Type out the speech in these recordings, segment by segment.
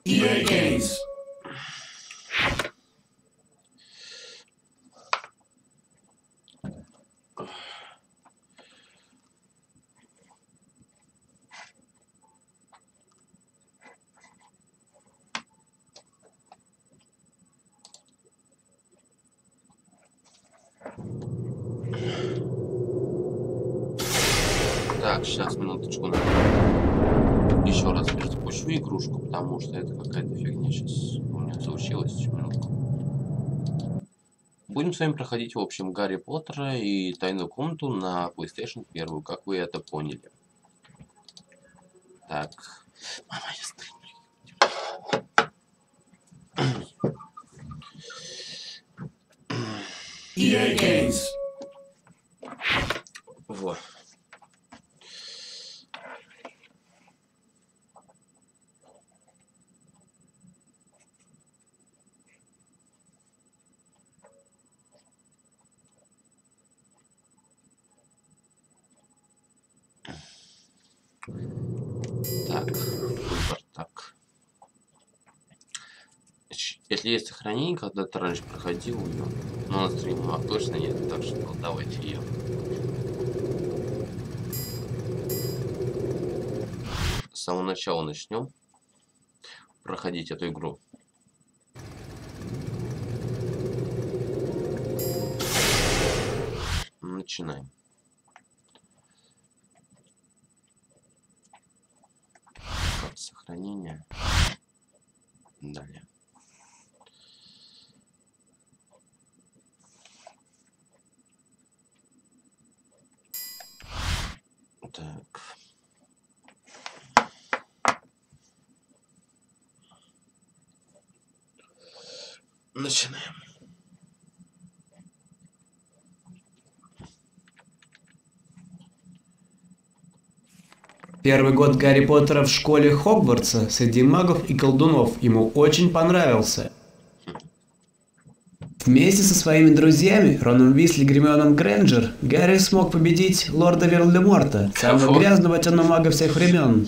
EA Games. Так, сейчас, минуточку. Еще раз запущу игрушку, потому что это какая-то фигня сейчас у меня случилась. Минутку. Будем с вами проходить, в общем, Гарри Поттера и Тайную комнату на PlayStation 1, как вы это поняли. Так. Мама, я стримлю. EA Games. Вот. Так, выбор, так. Если есть сохранение, когда-то раньше проходил ее, но на стримах точно нет, так что давайте ее. С самого начала начнем проходить эту игру. Начинаем. Сохранение. Далее. Так. Начинаем. Первый год Гарри Поттера в школе Хогвартса среди магов и колдунов ему очень понравился. Вместе со своими друзьями Роном Уизли и Гермионой Грейнджер Гарри смог победить лорда Волдеморта, самого грязного темного мага всех времен.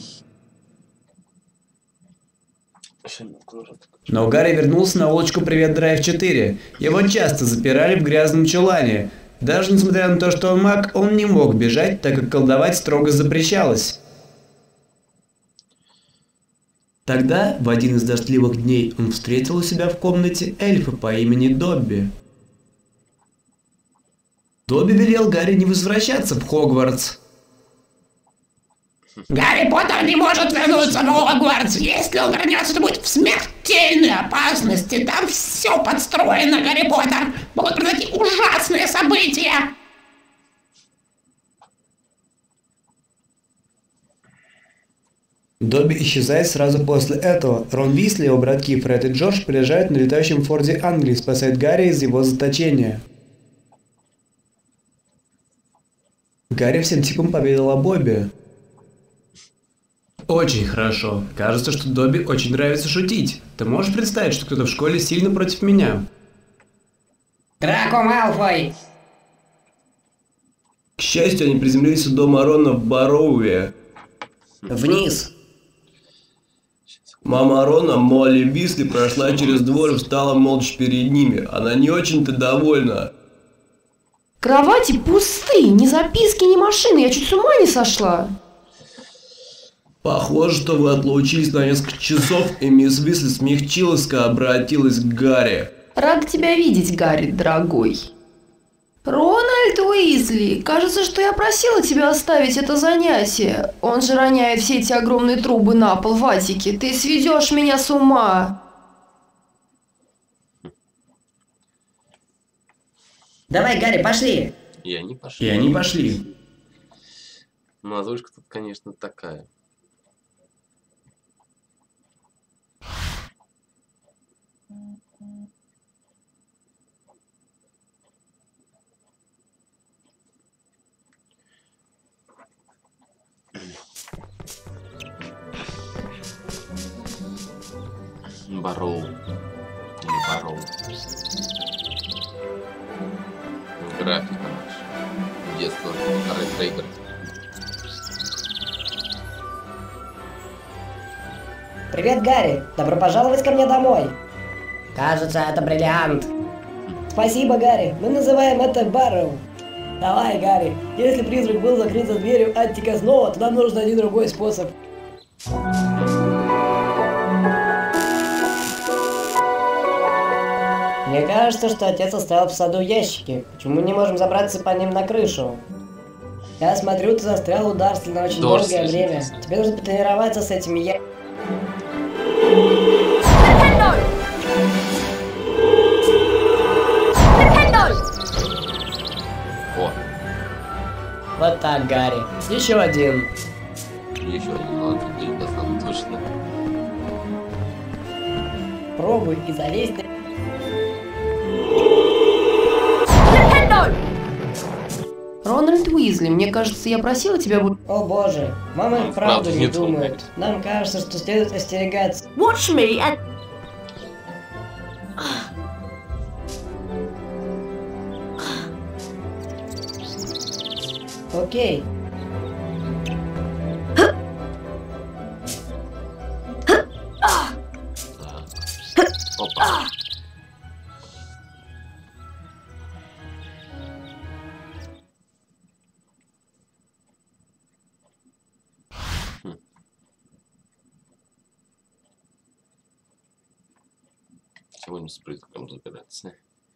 Но Гарри вернулся на улочку Привет Драйв 4. Его часто запирали в грязном чулане. Даже несмотря на то, что он маг, он не мог бежать, так как колдовать строго запрещалось. Тогда, в один из дождливых дней, он встретил у себя в комнате эльфа по имени Добби. Добби велел Гарри не возвращаться в Хогвартс. Гарри Поттер не может вернуться в Хогвартс. Если он вернется, то будет в смертельной опасности. Там все подстроено, Гарри Поттер. Могут произойти ужасные события. Добби исчезает сразу после этого. Рон Уизли и его братки Фред и Джордж приезжают на летающем Форде Англии спасать Гарри из его заточения. Гарри всем типом поведал о Бобби. Очень хорошо. Кажется, что Добби очень нравится шутить. Ты можешь представить, что кто-то в школе сильно против меня? Драко Малфой. К счастью, они приземлились у дома Рона в Барроуе. Вниз. Мама Рона, Молли Уизли, прошла через двор и встала молча перед ними. Она не очень-то довольна. Кровати пустые, ни записки, ни машины, я чуть с ума не сошла. Похоже, что вы отлучились на несколько часов, и мисс Уизли смягчилась, обратилась к Гарри. Рад тебя видеть, Гарри, дорогой. Рональд Уизли, кажется, что я просила тебя оставить это занятие. Он же роняет все эти огромные трубы на пол в атике. Ты сведешь меня с ума. Давай, Гарри, пошли. И они пошли. И они пошли. Ну, озвучка тут, конечно, такая. Барроу. Или Барроу. Графика наша. Детство. Ретро-игр. Привет, Гарри. Добро пожаловать ко мне домой. Кажется, это бриллиант. Спасибо, Гарри. Мы называем это Барроу. Давай, Гарри. Если призрак был закрыт за дверью Аттика снова, то нам нужен один другой способ. Мне кажется, что отец оставил в саду ящики. Почему мы не можем забраться по ним на крышу? Я смотрю, ты застрял у Дарсли на очень долгое время. Тебе нужно потренироваться с этими О, Вот так, Гарри. Еще один. еще один, ладно, не достану точно. Пробуй и залезь на... Рональд Уизли, мне кажется, я просила тебя... О боже, мама Он правду правда не не думает. думает. Нам кажется, что следует остерегаться. Watch me and... Окей. Опа. Сегодня с призраком забираться.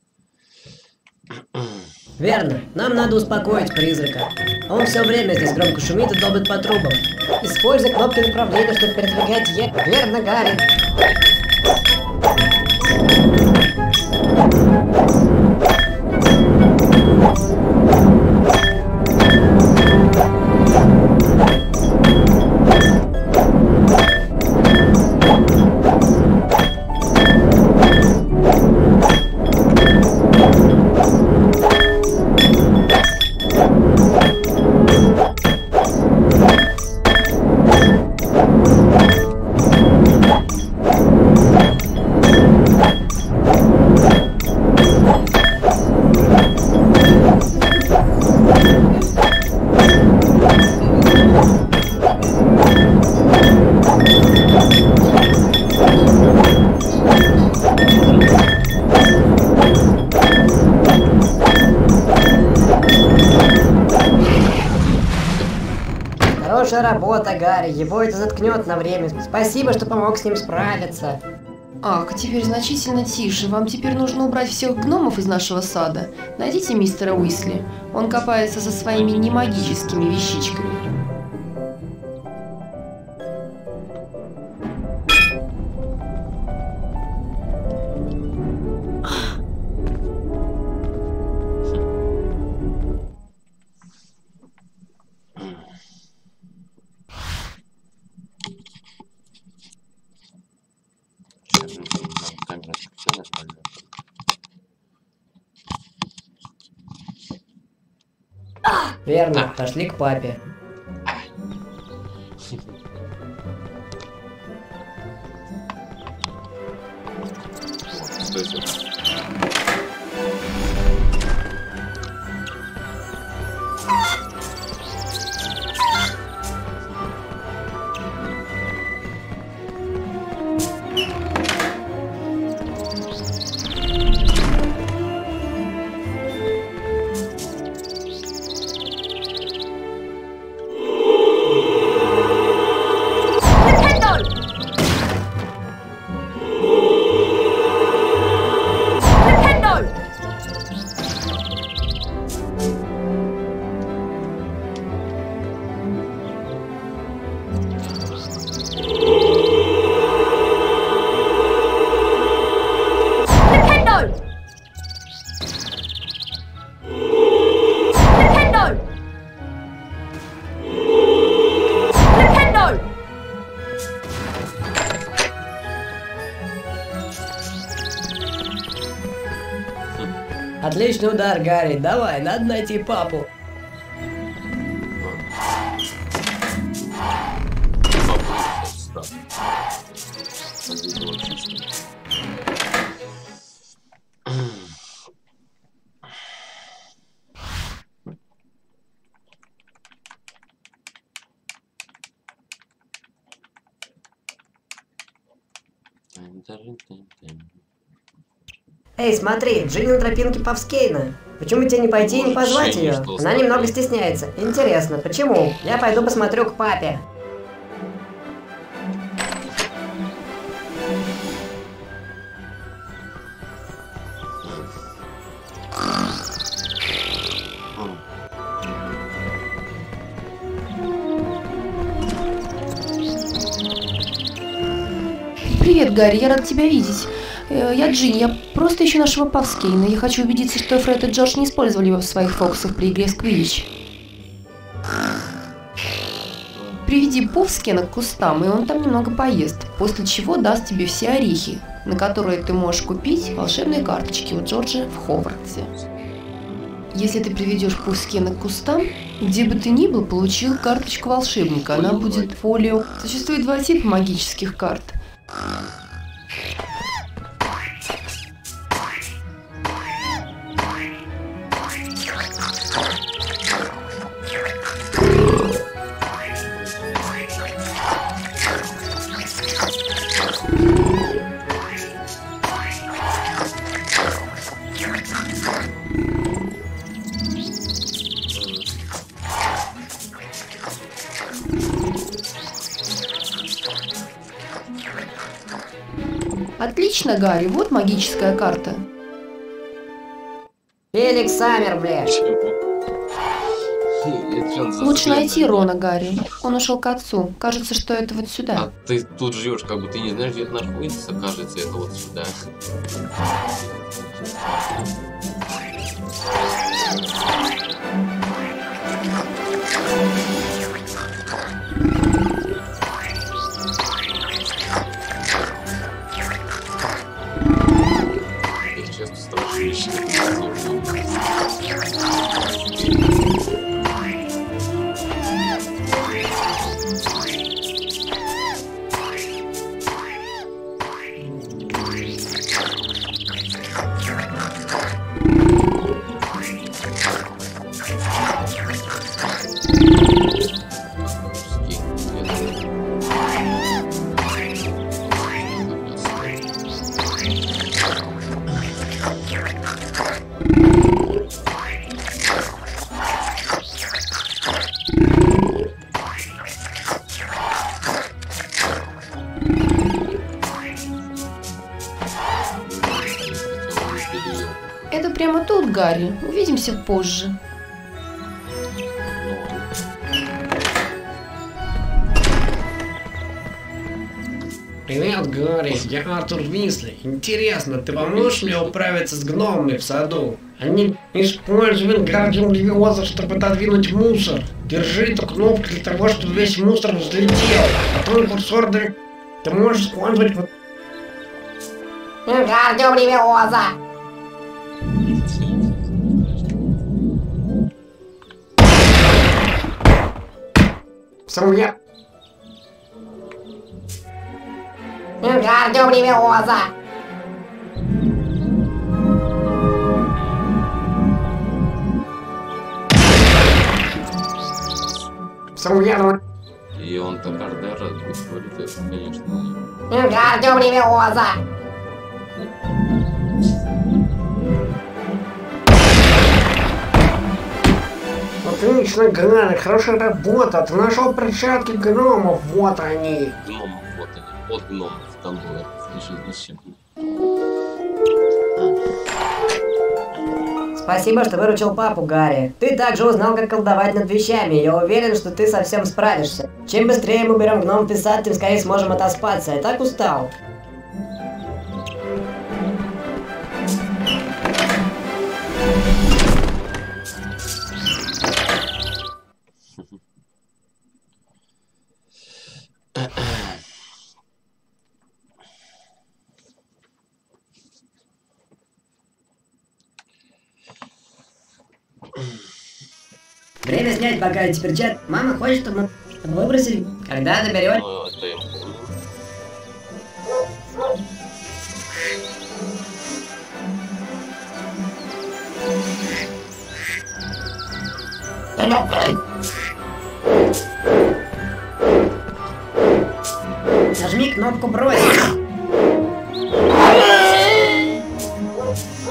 Верно, нам надо успокоить призрака. Он все время здесь громко шумит и долбит по трубам. Используй кнопки направления, чтобы передвигать Верно, Гарри. Хорошая работа, Гарри. Его это заткнет на время. Спасибо, что помог с ним справиться. Ах, теперь значительно тише. Вам теперь нужно убрать всех гномов из нашего сада. Найдите мистера Уисли. Он копается со своими немагическими вещичками. Камера все нормально. Верно, пошли к папе. Что это? Отличный удар, Гарри. Давай, надо найти папу. Эй, смотри, Джинни на тропинке Павскейна. Почему тебе не пойти и не позвать Джинни, ее? что с Она тобой? немного стесняется. Интересно, почему? Я пойду посмотрю к папе. Привет, Гарри, я рад тебя видеть. Я Джинни, я просто ищу нашего Павскейна. Я хочу убедиться, что Фред и Джордж не использовали его в своих фокусах при игре в Квиддич. Приведи Павскейна к кустам, и он там немного поест, после чего даст тебе все орехи, на которые ты можешь купить волшебные карточки у Джорджа в Хогвартсе. Если ты приведешь Павскейна к кустам, где бы ты ни был, получил карточку волшебника. Она будет фолио. Существует два типа магических карт. Отлично, Гарри, вот магическая карта. Феликс Саммерблеш. Лучше найти Рона, Гарри. Он ушел к отцу. Кажется, что это вот сюда. А ты тут живешь, как бы ты не знаешь, где это находится, кажется, это вот сюда. Их часто страшнейшие. Это прямо тут, Гарри. Увидимся позже. Привет, Гарри, я Артур Уизли. Интересно, ты поможешь мне управиться с гномами в саду? Они используют Гардиум Левиоза, чтобы отодвинуть мусор. Держи эту кнопку для того, чтобы весь мусор взлетел. Потом курсор ты можешь использовать вот... Гардиум Левиоза. Сам я... Гардиум Левиоза. Сам я... И он так Ардера говорит, это, конечно, Гардиум Левиоза. Отлично, Гарри, хорошая работа. Ты нашел перчатки гномов, вот они. гном, вот они, от гномов, там было, зачем. Спасибо, что выручил папу, Гарри. Ты также узнал, как колдовать над вещами. Я уверен, что ты совсем справишься. Чем быстрее мы берем гном писать, тем скорее сможем отоспаться. Я так устал. Время снять пока эти перчатки. Мама хочет, чтобы мы выбросили. Когда доберешь? Ну, это я помню. Нажми кнопку бросить.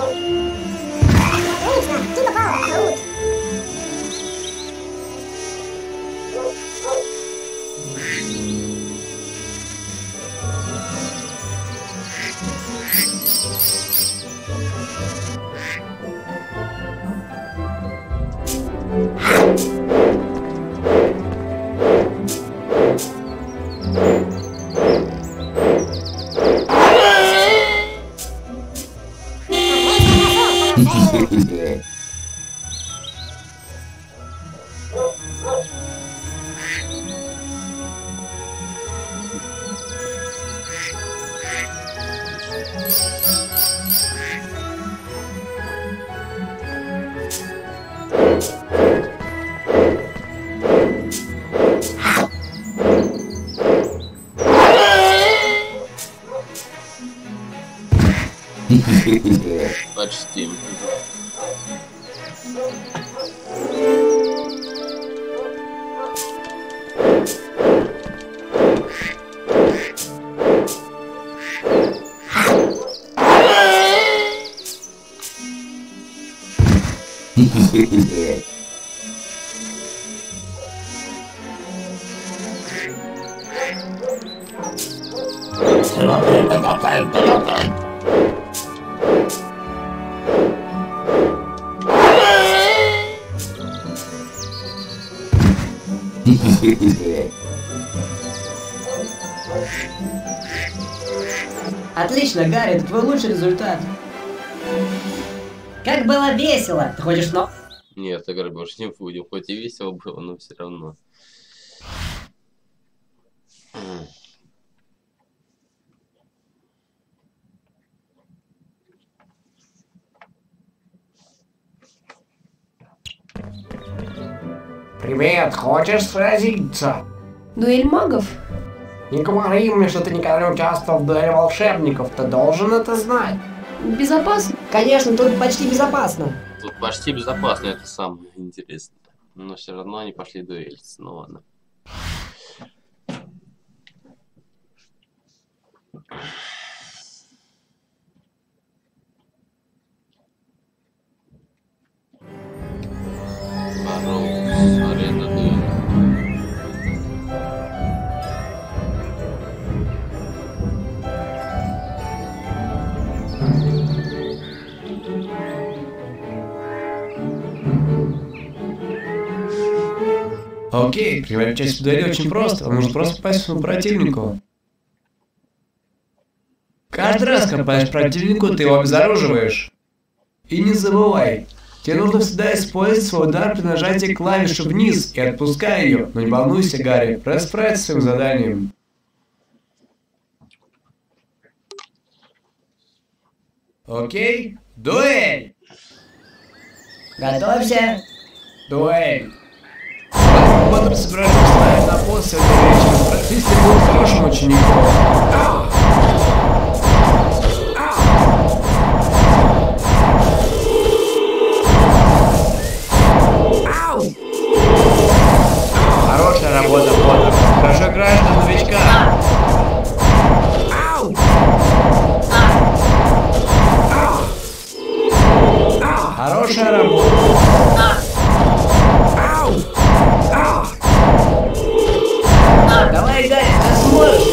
Почти. Отлично, Гарри, это твой лучший результат. Как было весело! Ты хочешь снова? Нет, игры больше не будем. Хоть и весело было, но все равно. Привет, хочешь сразиться? Дуэль магов? Не говори мне, что ты никогда не участвовал в дуэли волшебников. Ты должен это знать. Безопасно? Конечно, тут почти безопасно. Тут почти безопасно, это самое интересное. Но все равно они пошли дуэлиться. Ну ладно. Барроуз, арена дуэли. Окей, принимать участие в дуэли очень просто. Вам нужно просто попасть к своему противнику. Каждый раз, когда попадаешь к противнику, ты его обезоруживаешь. И не забывай, тебе нужно всегда использовать свой удар при нажатии клавиши вниз и отпускай ее. Но не волнуйся, Гарри, справиться с своим заданием. Окей, дуэль! Готовься! Дуэль! Потом собираюсь вставить на пост сегодня вечером. Профессия был хорошим учеником. Хорошая работа, Поттер. Хорошо играешь на новичка. Хорошая работа. Давай, Гарри, ты сможешь!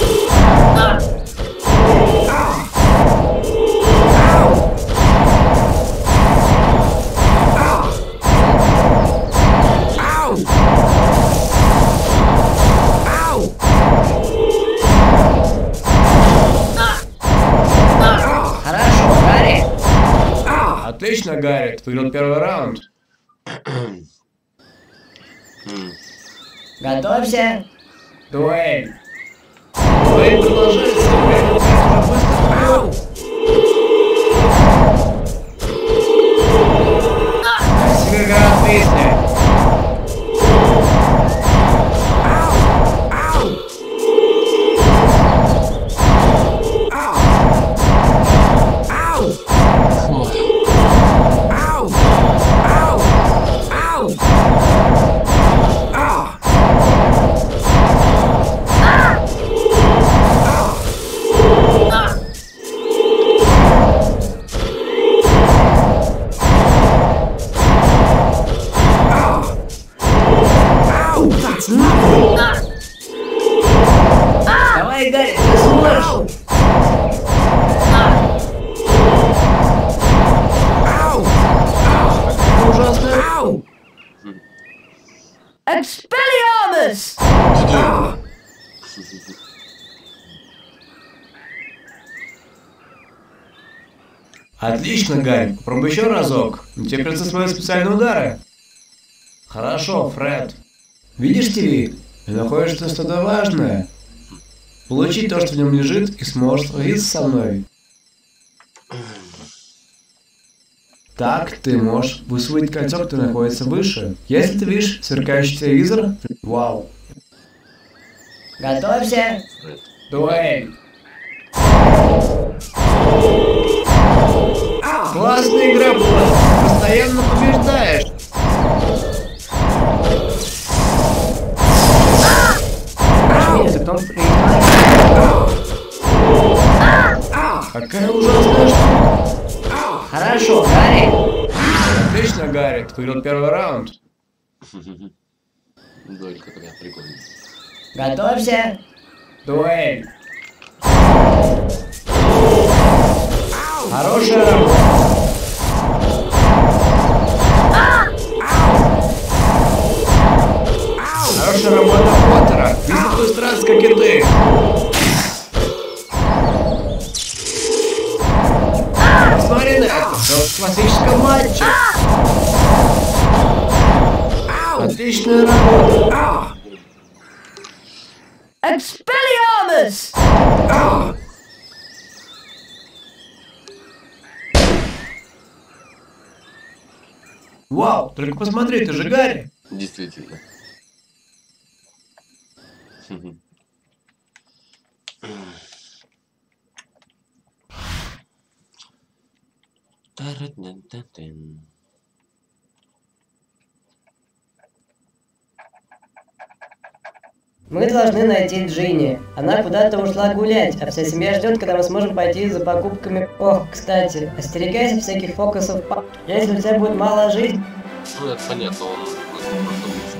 Хорошо, Гарри! Отлично, Гарри, ты выиграл первый раунд. Готовься! Дуэль. Дуэль продолжается. Дуэль уже быстро вперед. Красивая игра, песня. Блять, нахуй! Давай, Гарри, ты сможешь! Ужасно! Ау! Expelliarmus! Отлично, Гарри. Попробуй еще разок. Тебе придется освоить специальные удары. Хорошо, Фред. Видишь ТВ? Ты находишь что-то важное. Получи то, что в нем лежит, и сможешь сразиться со мной. Так ты можешь высвоить кольцо, которое находится выше. Если ты видишь сверкающий телевизор, вау. Готовься. Дуэль. Классная игра была. Постоянно побеждаешь. Разумеется, кто Какая ужасная штука. Хорошо, Гарри. Отлично, Гарри. Ты выиграл первый раунд. Дуэлька такая прикольная. Готовься. Дуэль. Хорошая работа. Хорошая работа Поттера. Не такой страст, как и ты. Посмотри на это. В классическом матче. Отличная работа. Expelliarmus! Вау, только посмотри, ты же Гарри. Действительно. Мы должны найти Джинни. Она куда-то ушла гулять, а вся семья ждет, когда мы сможем пойти за покупками. Ох, кстати, остерегайся всяких фокусов. Если у тебя будет мало жизни... Ну, это понятно, он просто вышел.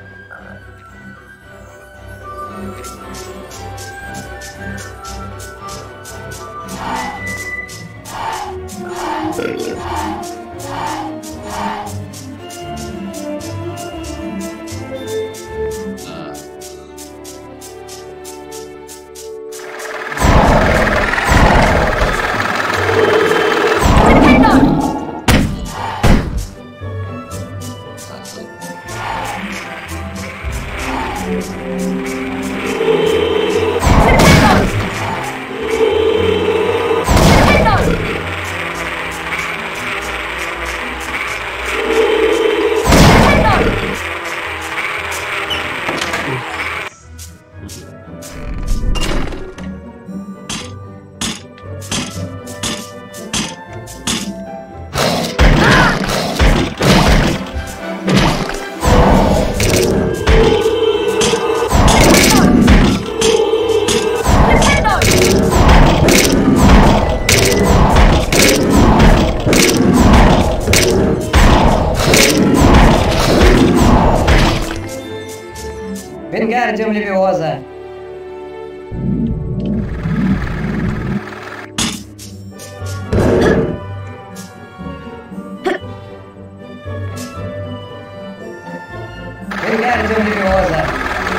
Вингардиум Левиоза. Вингардиум Левиоза.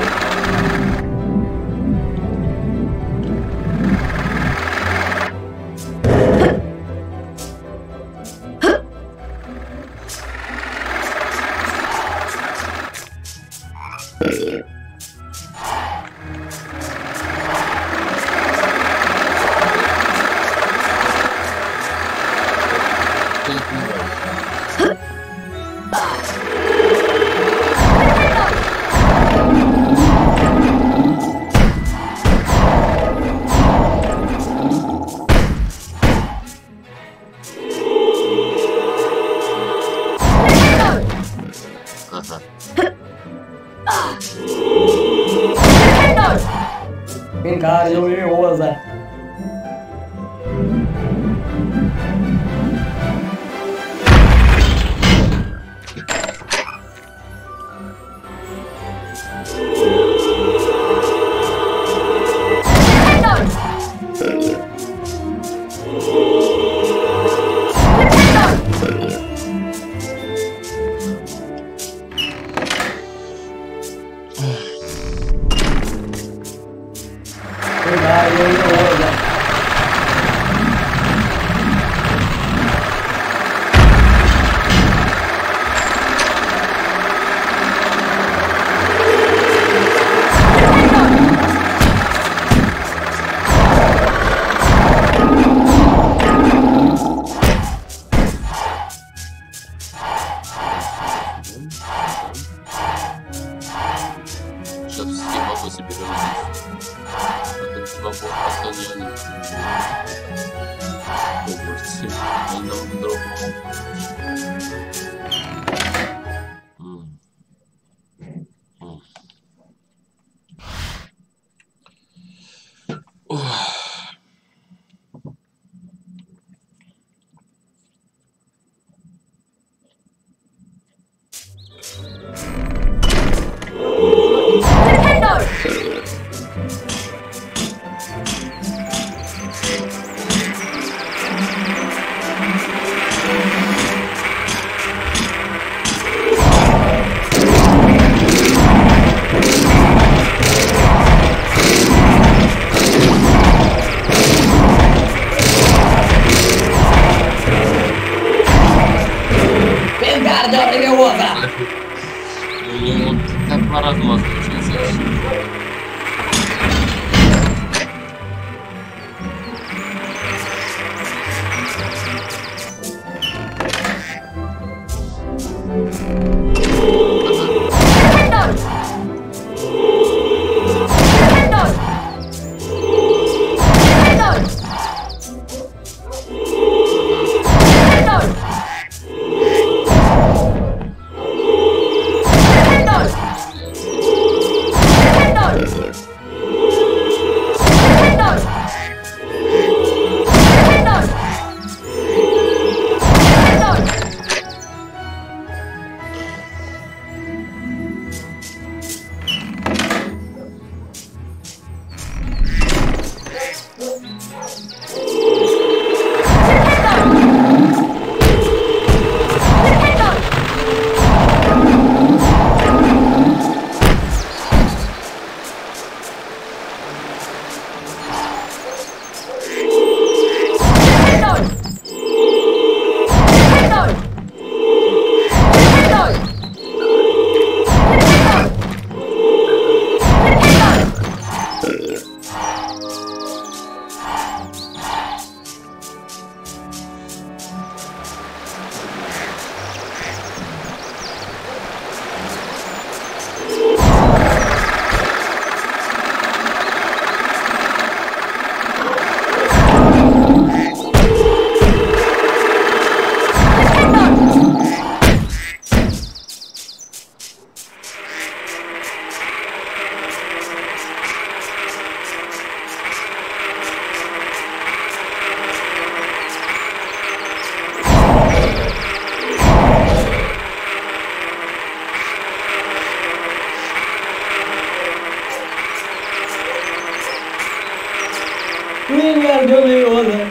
Вингардиум Левиоза. Wingardium Leviosa. Сейчас все бабы соберем здесь. А тут бабу остальные. Области. Они нам дорогу. Wingardium Leviosa. Ну, так по-разному отключается. Wingardium Leviosa.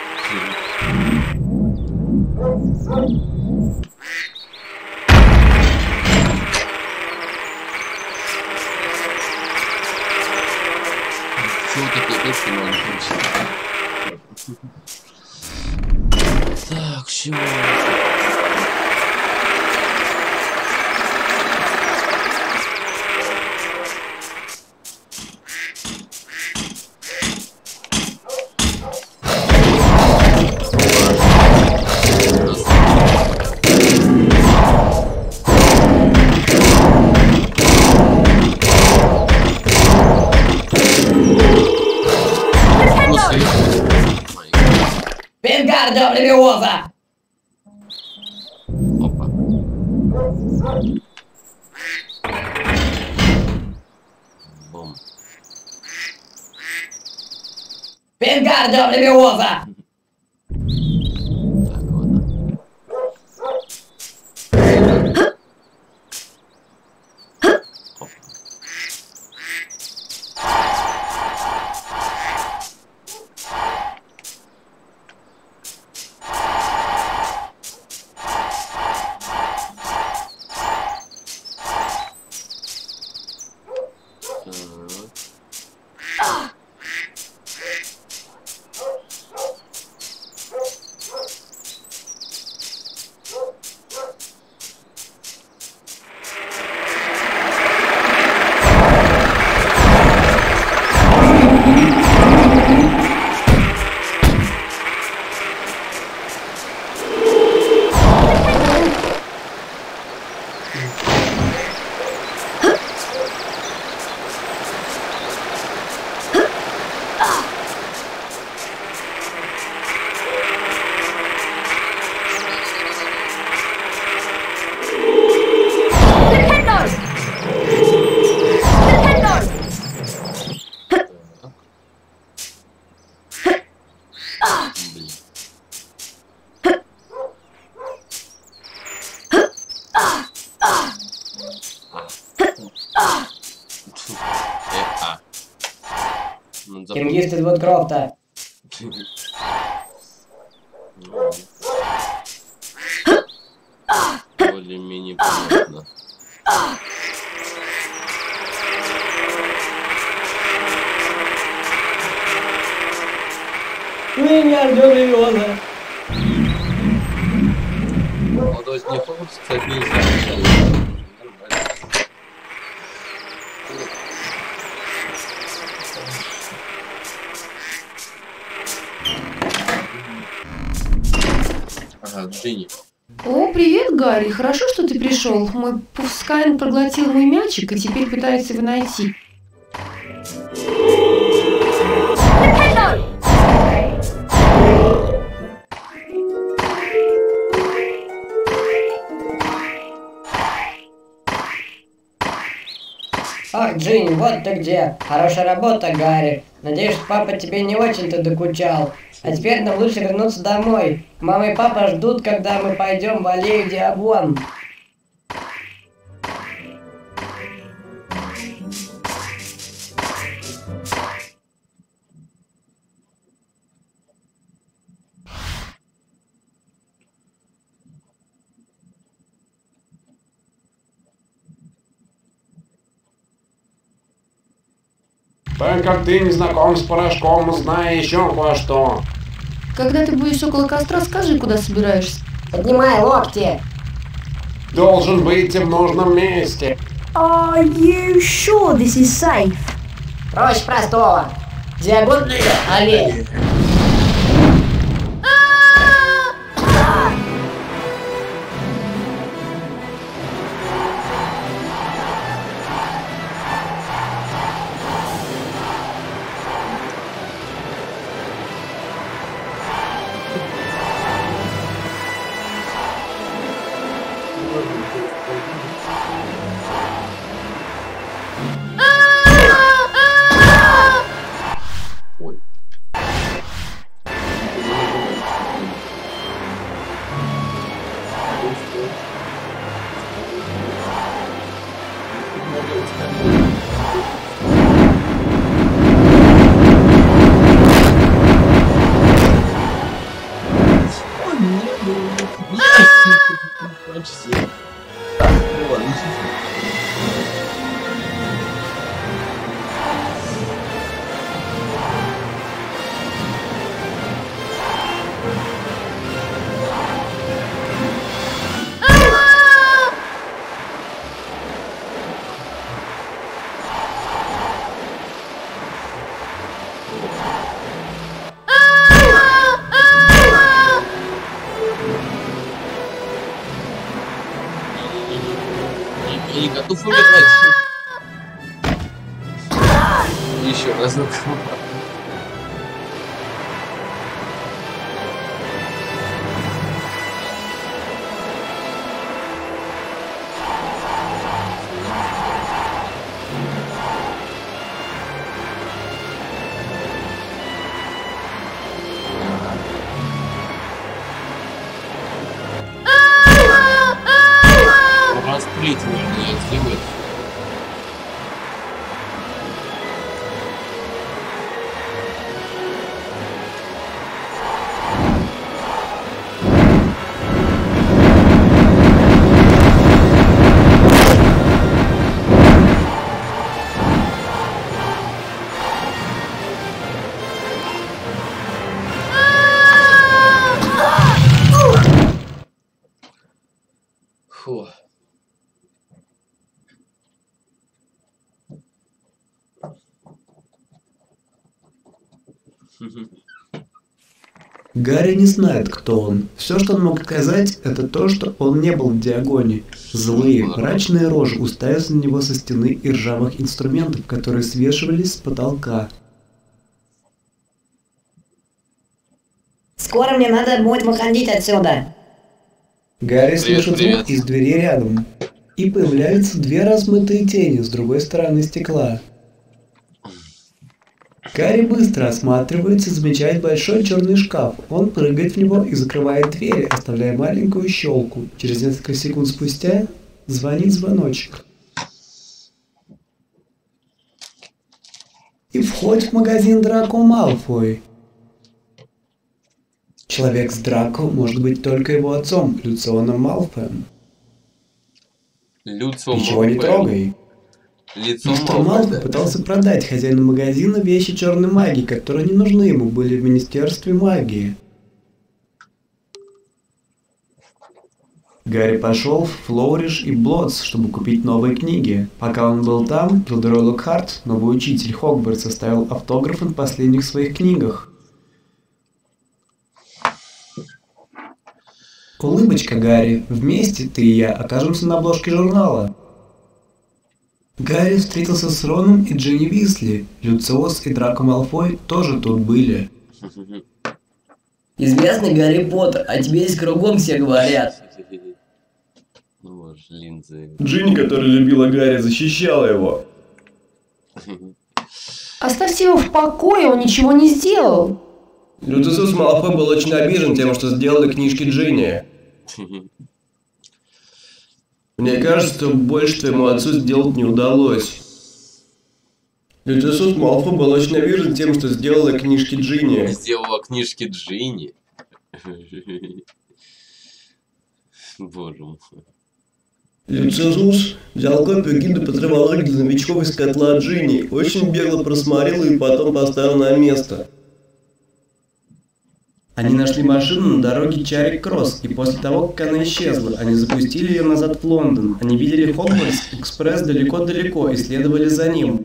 Чего такие точки надо включить? Так, чего? Wingardium Leviosa. Опа. Бом. Wingardium Leviosa. Так, ладно. Опа. Кингист из Вудкрофта. Более-менее понятно. Мы не Артем Левиоза. Молодой знакомец, кстати, нельзя. Ага, Джинни. О, привет, Гарри. Хорошо, что ты пришел. Мой Пуфскайн проглотил мой мячик и теперь пытается его найти. Ах, Джинни, вот ты где. Хорошая работа, Гарри. Надеюсь, папа тебе не очень-то докучал. А теперь нам лучше вернуться домой. Мама и папа ждут, когда мы пойдем в аллею Диагон. Так как ты не знаком с порошком, узнай еще кое-что. Когда ты будешь около костра, скажи, куда собираешься. Поднимай локти. Должен быть в нужном месте. Are you sure this is safe? Проще простого. Диагонная аллея. Ой. Я не готов умирать. Еще раз. Расплыть можно сделать. Фу. Гарри не знает, кто он. Все, что он мог сказать, это то, что он не был в Диагоне. Злые, мрачные рожи уставятся на него со стены и ржавых инструментов, которые свешивались с потолка. Скоро мне надо будет выходить отсюда. Гарри слышит звук из двери рядом. И появляются две размытые тени с другой стороны стекла. Гарри быстро осматривается и замечает большой черный шкаф. Он прыгает в него и закрывает двери, оставляя маленькую щелку. Через несколько секунд спустя звонит звоночек. и входит в магазин Драко Малфой. Человек с Драко может быть только его отцом, Люционом Малфоем. Ничего не трогай. Мистер Малфой пытался продать хозяину магазина вещи черной магии, которые не нужны ему были в Министерстве магии. Гарри пошел в Флоуриш и Блотс, чтобы купить новые книги. Пока он был там, Гилдерой Локхарт, новый учитель Хогвартса, ставил автографы на последних своих книгах. Улыбочка, Гарри. Вместе ты и я окажемся на обложке журнала. Гарри встретился с Роном и Джинни Уизли. Люциус и Драко Малфой тоже тут были. Известный Гарри Поттер, а тебе здесь кругом все говорят. Джинни, которая любила Гарри, защищала его. Оставьте его в покое, он ничего не сделал. Люциус Малфой был очень обижен тем, что сделали книжки Джинни. Мне кажется, что больше твоему отцу сделать не удалось. Люциус Малфой был очень обижен тем, что сделала книжки Джинни. Сделала книжки Джинни? Боже мой. Люциус взял копию гида по травологии для новичков из котла Джинни, очень бегло просмотрел и потом поставил на место. Они нашли машину на дороге Чарик-Кросс, и после того, как она исчезла, они запустили ее назад в Лондон. Они видели Хогвартс-экспресс далеко-далеко и следовали за ним.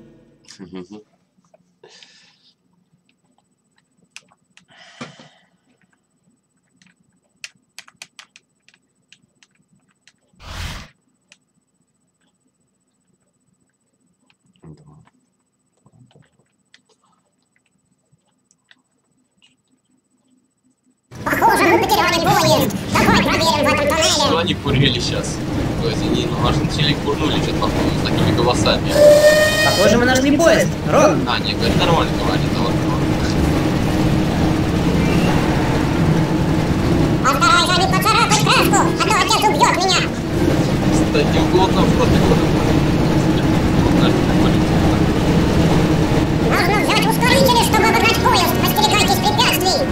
Похоже, мы потеряли поезд. Давай проверим в этом тоннеле. Что они курили сейчас? То есть они, аж начали курнули что-то, походу, с такими голосами. Похоже, мы нашли поезд. Рон! А, нет, говорит, нормально говорит, давай. Постарайся не поцарапать краску, а то отец убьет меня. С таким голосом что-то Нужно взять ускорители, чтобы обогнать поезд. Остерегайтесь препятствий.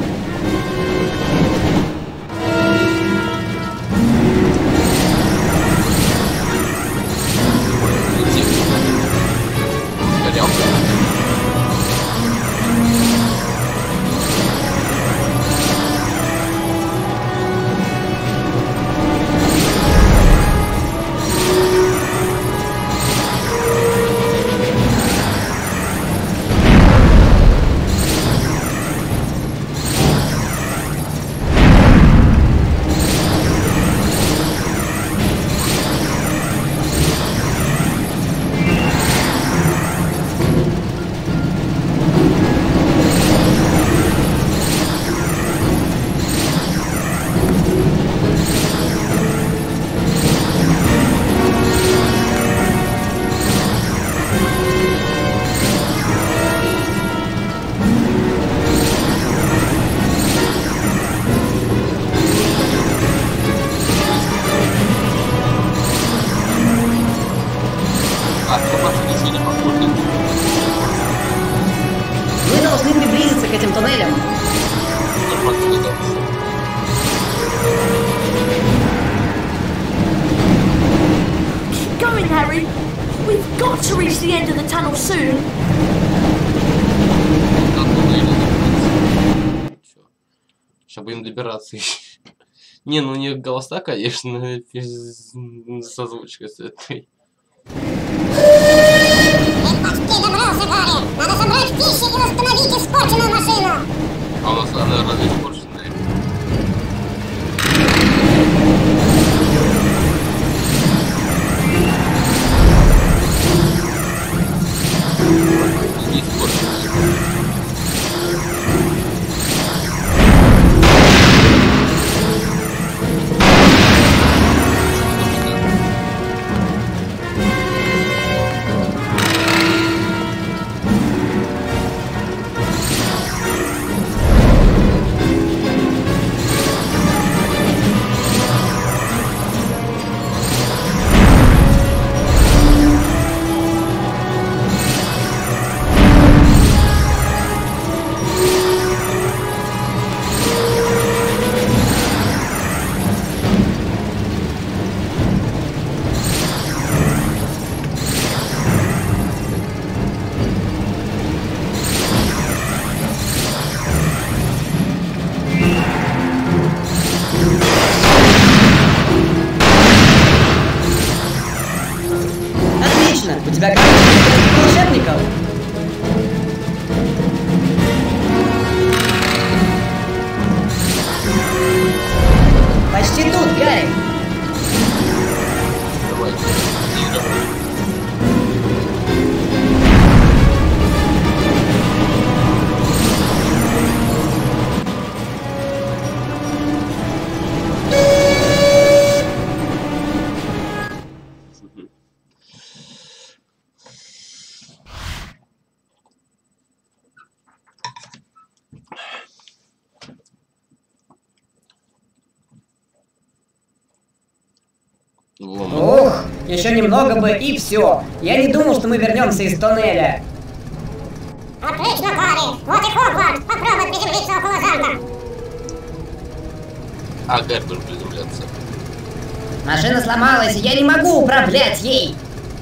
Мы должны приблизиться к этим туннелям. Keep going, Harry. We've got to reach the end of the tunnel soon. Сейчас будем добираться еще. Не, ну у них голоса, конечно, созвучка с этой. Ты почти добрался, Гарри. Надо собрать вещи и восстановить испорченную машину. А у нас она разве испорченная? Не испорченная. волшебников. Почти тут, Гарри. Давай. Ух, еще немного бы и все. Я не думал, что мы вернемся из тоннеля. Отлично, Гарри! Вот и Хогвартс! Попробуй приземлиться около замка! А Гарри должен приземляться. Машина сломалась, и я не могу управлять ей.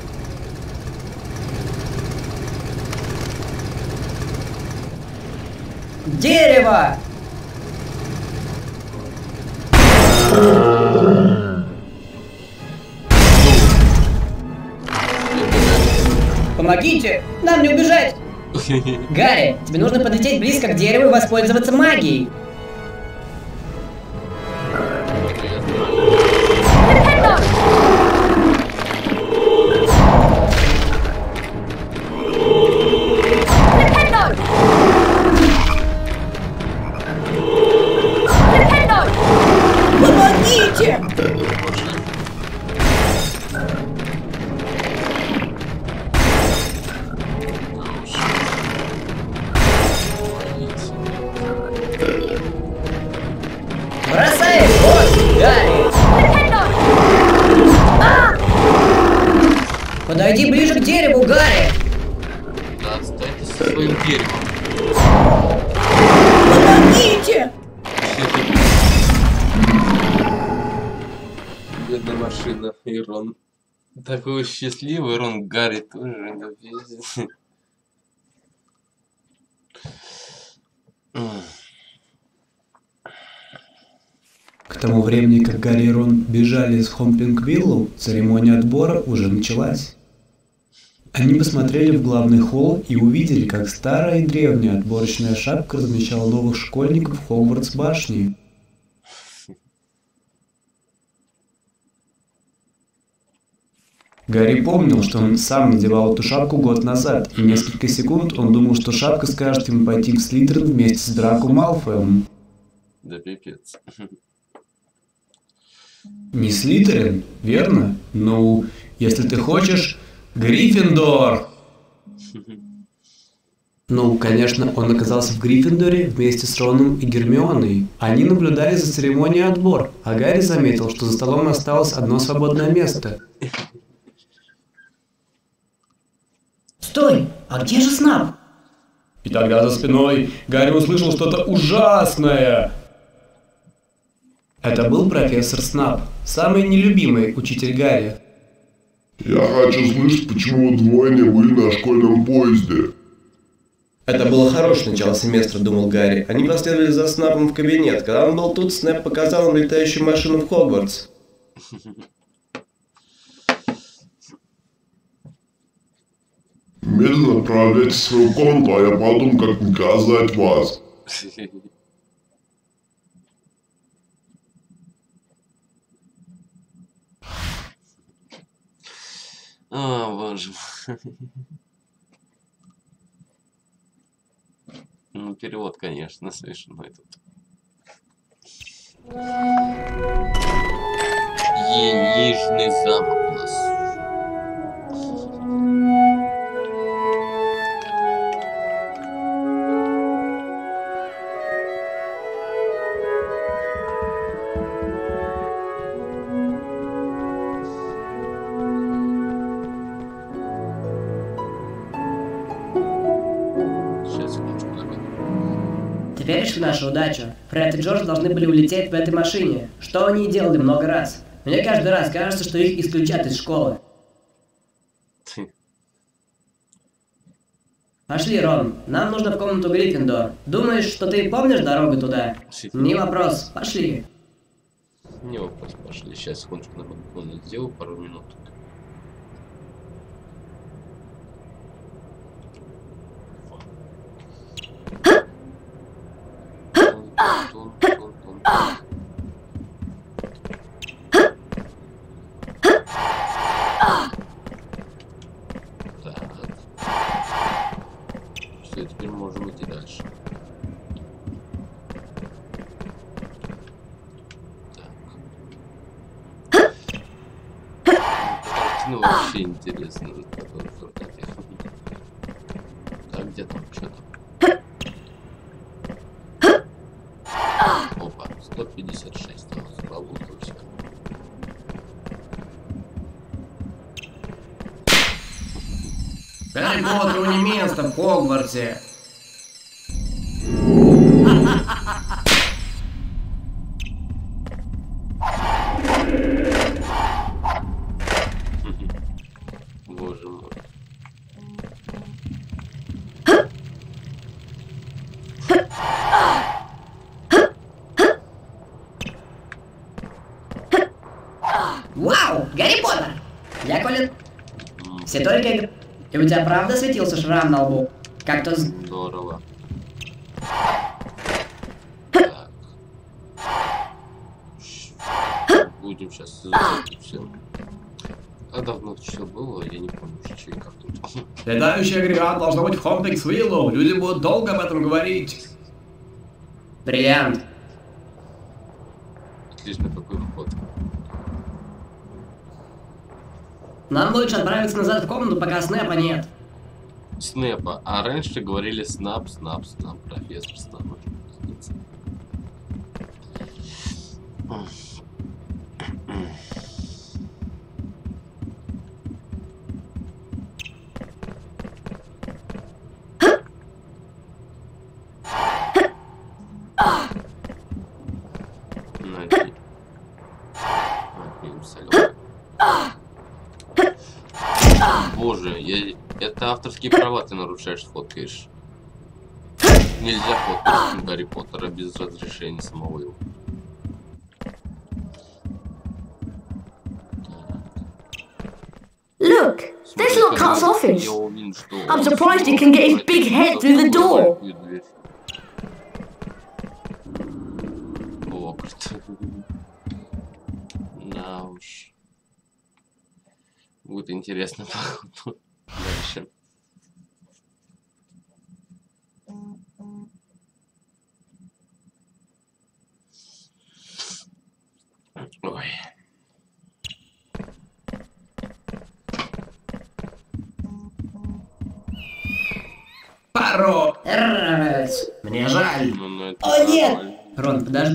Дерево! Помогите! Нам не убежать! Гарри, тебе нужно подлететь близко к дереву и воспользоваться магией. Помогите! Бросай вот, Гарри! Подойди ближе к дереву, Гарри! Да отстаньте со своим деревом. Помогите! Бедная машина, и Рон. Такой счастливый, Рон, Гарри тоже, да пиздец. К тому времени, как Гарри и Рон бежали из Хомпинг-Виллоу, церемония отбора уже началась. Они посмотрели в главный холл и увидели, как старая и древняя отборочная шапка размещала новых школьников в Хогвартс-башне. Гарри помнил, что он сам надевал эту шапку год назад, и несколько секунд он думал, что шапка скажет ему пойти в Слизерин вместе с Драко Малфоем. Да пипец. Не Слизерин, верно? Ну, если ты хочешь, Гриффиндор! Ну, конечно, он оказался в Гриффиндоре вместе с Роном и Гермионой. Они наблюдали за церемонией отбор, а Гарри заметил, что за столом осталось одно свободное место. Стой! А где же Снап? И тогда за спиной Гарри услышал что-то ужасное. Это был профессор Снап, самый нелюбимый учитель Гарри. Я хочу слышать, почему вы двое не были на школьном поезде. Это было хорошее начало семестра, думал Гарри. Они последовали за Снапом в кабинет. Когда он был тут, Снэп показал им летающую машину в Хогвартс. Медленно отправляйтесь в свою комнату, а я подумаю, как наказать вас. О, боже. Ну, перевод, конечно, смешной тут. Нижний замок у нас. Теперь решили нашу удачу. Фред и Джордж должны были улететь в этой машине, что они и делали много раз. Мне каждый раз кажется, что их исключат из школы. Пошли, Рон. Нам нужно в комнату Гриффиндор. Думаешь, что ты помнишь дорогу туда? Не вопрос. Пошли. Не вопрос, пошли. Сейчас секундочку на балконе сделаю пару минут. Все, теперь можем идти дальше. Так. Картина вообще интересная. Так, где там? Что там? Опа, 156. Ловушка, все. Гарри Поттеру не место в Хогвартсе. Боже мой. Вау, Гарри Поттер! Я Колин. Все только игры. И у тебя правда светился шрам на лбу? Как-то... Здорово. Так. Будем сейчас изучать все. А давно что было, я не помню, что и как тут. Летающий агрегат должно быть в комплекс Виллоу. Люди будут долго об этом говорить. Бриллиант. Отлично, какой вход. Нам лучше отправиться назад в комнату, пока Снэпа нет. Снэпа. А раньше говорили Снап, профессор Снап. Боже, это авторские права ты нарушаешь, фоткаешь. Нельзя фоткать Гарри Поттера без разрешения самого его. Look, there's Lockhart's office. I'm surprised he can get his big head through the door. Да уж. Будет интересно, походу. Дальше. Ой. Пару! Мне жаль. О, нет! Рон, подожди.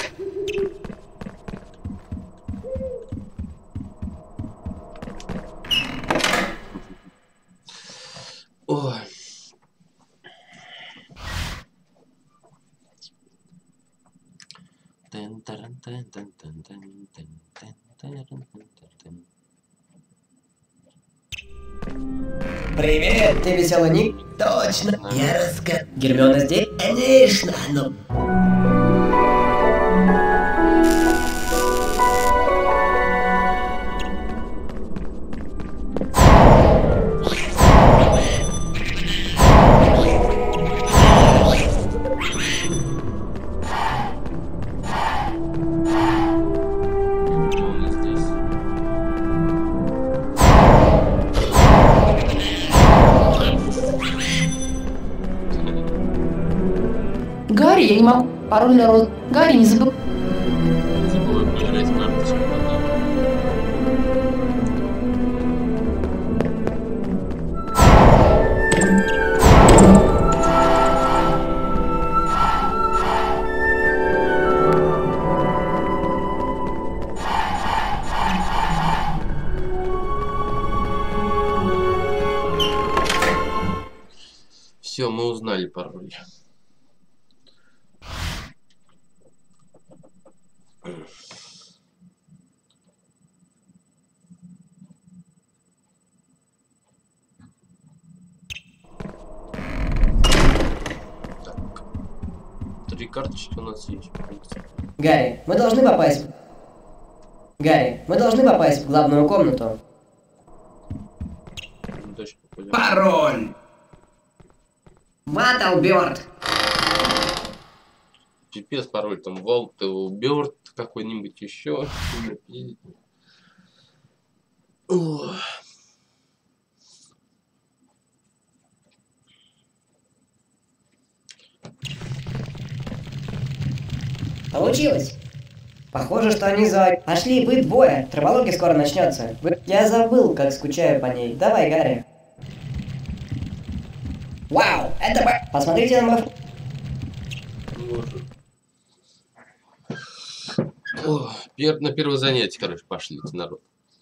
Ой. Привет, ты веселый Ник? Точно, я расскажу. Гермиона здесь? Конечно, ну... Гарри, я не могу. Пароль для Розы. Гарри, не забыл. Забыл проверять карточку. Все, мы узнали пароль. Три карточки у нас есть. Гарри, мы должны попасть... Гарри, мы должны попасть в главную комнату. Пароль! Баттлбёрд! Пипец, пароль там Волт, Бёрд, какой-нибудь еще. Получилось. Похоже, что они за... Пошли, вы двое. Травология скоро начнется. Я забыл, как скучаю по ней. Давай, Гарри. Вау, это... Посмотрите на мой... На первое занятие, короче, пошли, народ.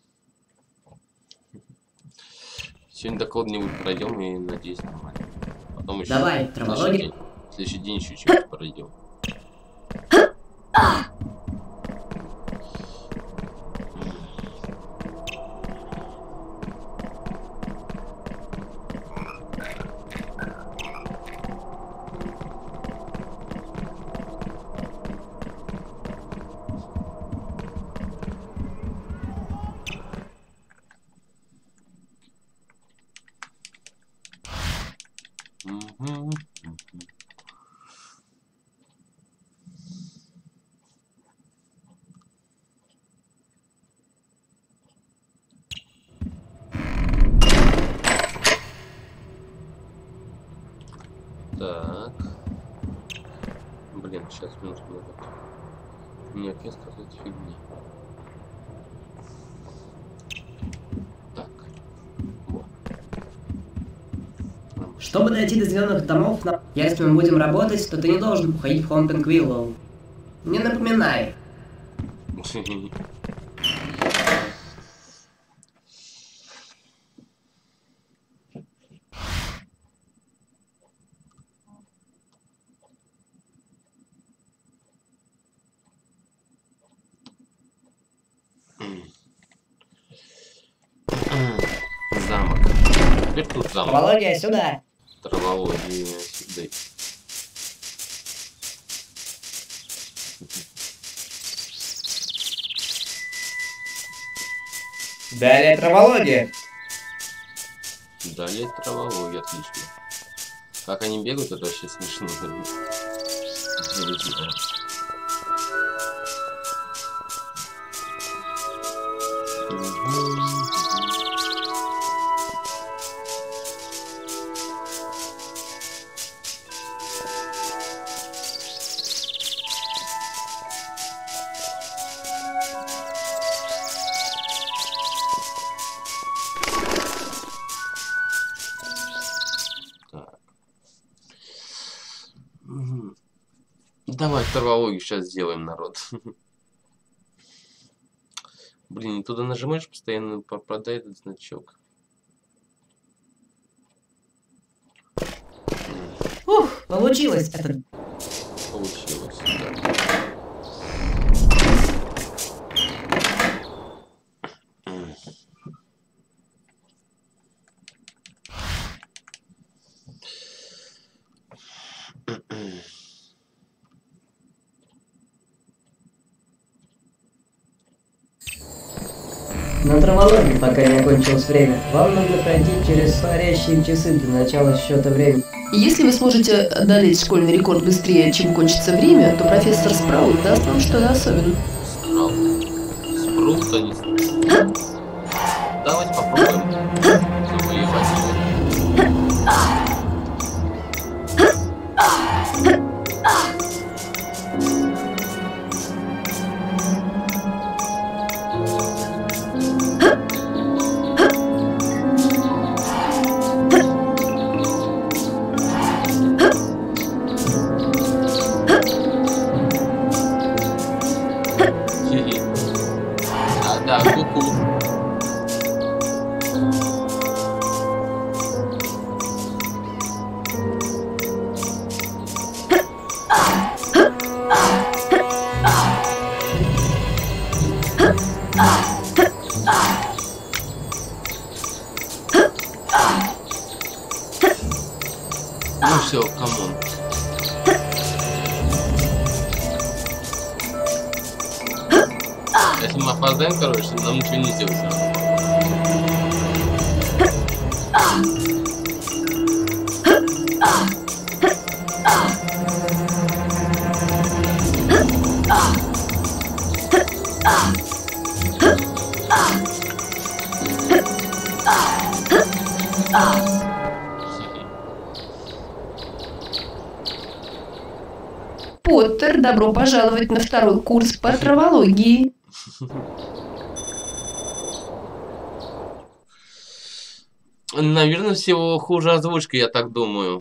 Сегодня до кого-нибудь пройдем и, надеюсь, нормально. Потом еще... Давай, травология. Следующий день еще что-то пройдем. Так. Блин, сейчас нужно вот. Нет, я сказать фигни. Так. Вот. Чтобы дойти до зеленых домов, если мы будем работать, то ты не должен уходить в Хомпинг Виллоу. Не напоминай. Замок. Теперь тут замок. Травология сюда. Травология сюда. Далее травология. Далее травология, отлично. Как они бегают, это вообще смешно. Не знаю. Давай травологию сейчас сделаем, народ. Блин, туда нажимаешь, постоянно попадает этот значок. Ух, получилось это. Получилось, да. На травологии, пока не окончилось время, вам нужно пройти через парящие часы для начала счета времени. Если вы сможете одолеть школьный рекорд быстрее, чем кончится время, то профессор Спраут даст вам что-то особенное. Спраут-то не... Давайте попробуем завоевать его. Да, ку-ку. Ну все, камон. Если мы опоздаем, короче, нам ничего не сделать. Поттер, добро пожаловать на второй курс по травологии. Наверное, всего хуже озвучка, я так думаю.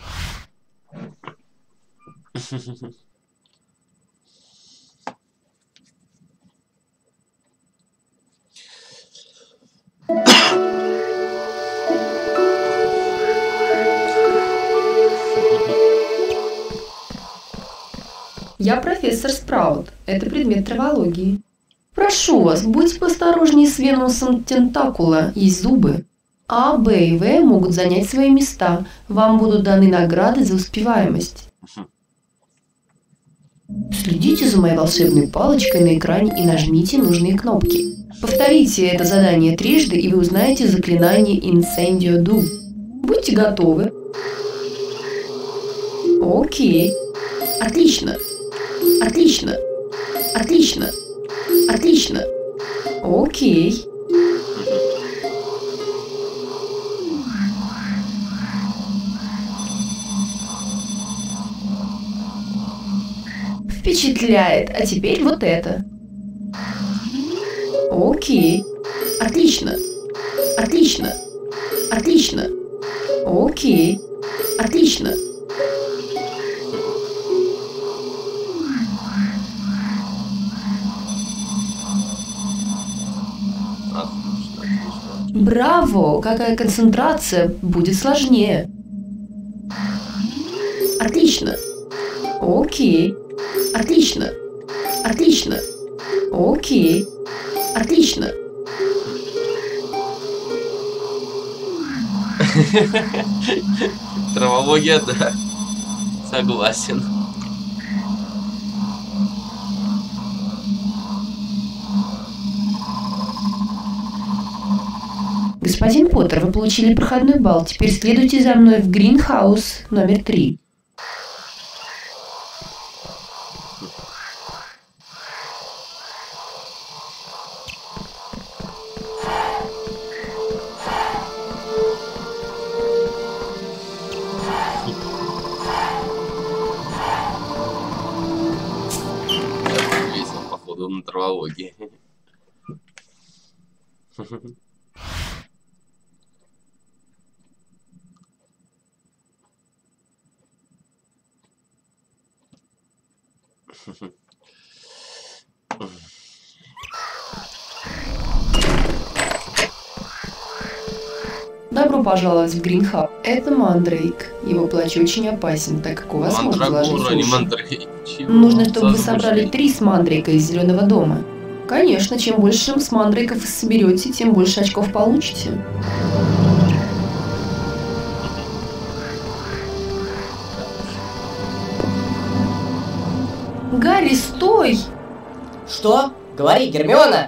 Я профессор Спраут. Это предмет травологии. Прошу вас, будьте поосторожнее с Венусом Тентакула. Есть зубы. А, Б и В могут занять свои места. Вам будут даны награды за успеваемость. Следите за моей волшебной палочкой на экране и нажмите нужные кнопки. Повторите это задание трижды, и вы узнаете заклинание Incendio Du. Будьте готовы. Окей. Отлично. Отлично. Отлично. Отлично. Окей. Впечатляет. А теперь вот это. Окей. Отлично. Отлично. Отлично. Окей. Отлично. Браво! Какая концентрация! Будет сложнее. Отлично. Окей. Отлично. Отлично. Окей. Отлично. Травология, да. Согласен. Господин Поттер, вы получили проходной балл. Теперь следуйте за мной в Гринхаус номер 3. Весело, походу, на травологии. Добро пожаловать в Гринхаус. Это Мандрейк. Его плач очень опасен, так как у вас может заложить уши. Нужно, чтобы вы собрали 3 смандрейка из Зеленого дома. Конечно, чем больше смандрейков вы соберете, тем больше очков получите. Гарри, стой! Что? Говори, Гермиона!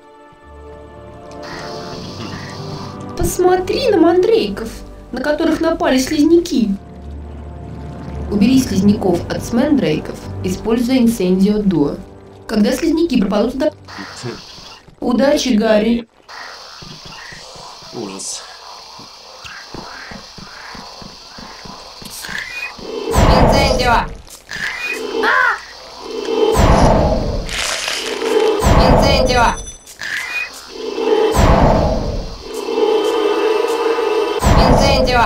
Посмотри на мандрейков, на которых напали слизняки. Убери слизняков от смандрейков, используя Incendio Du. Когда слизняки пропадут, удачи, Гарри. Ужас. Инцендио! Инцендио! Инцендио!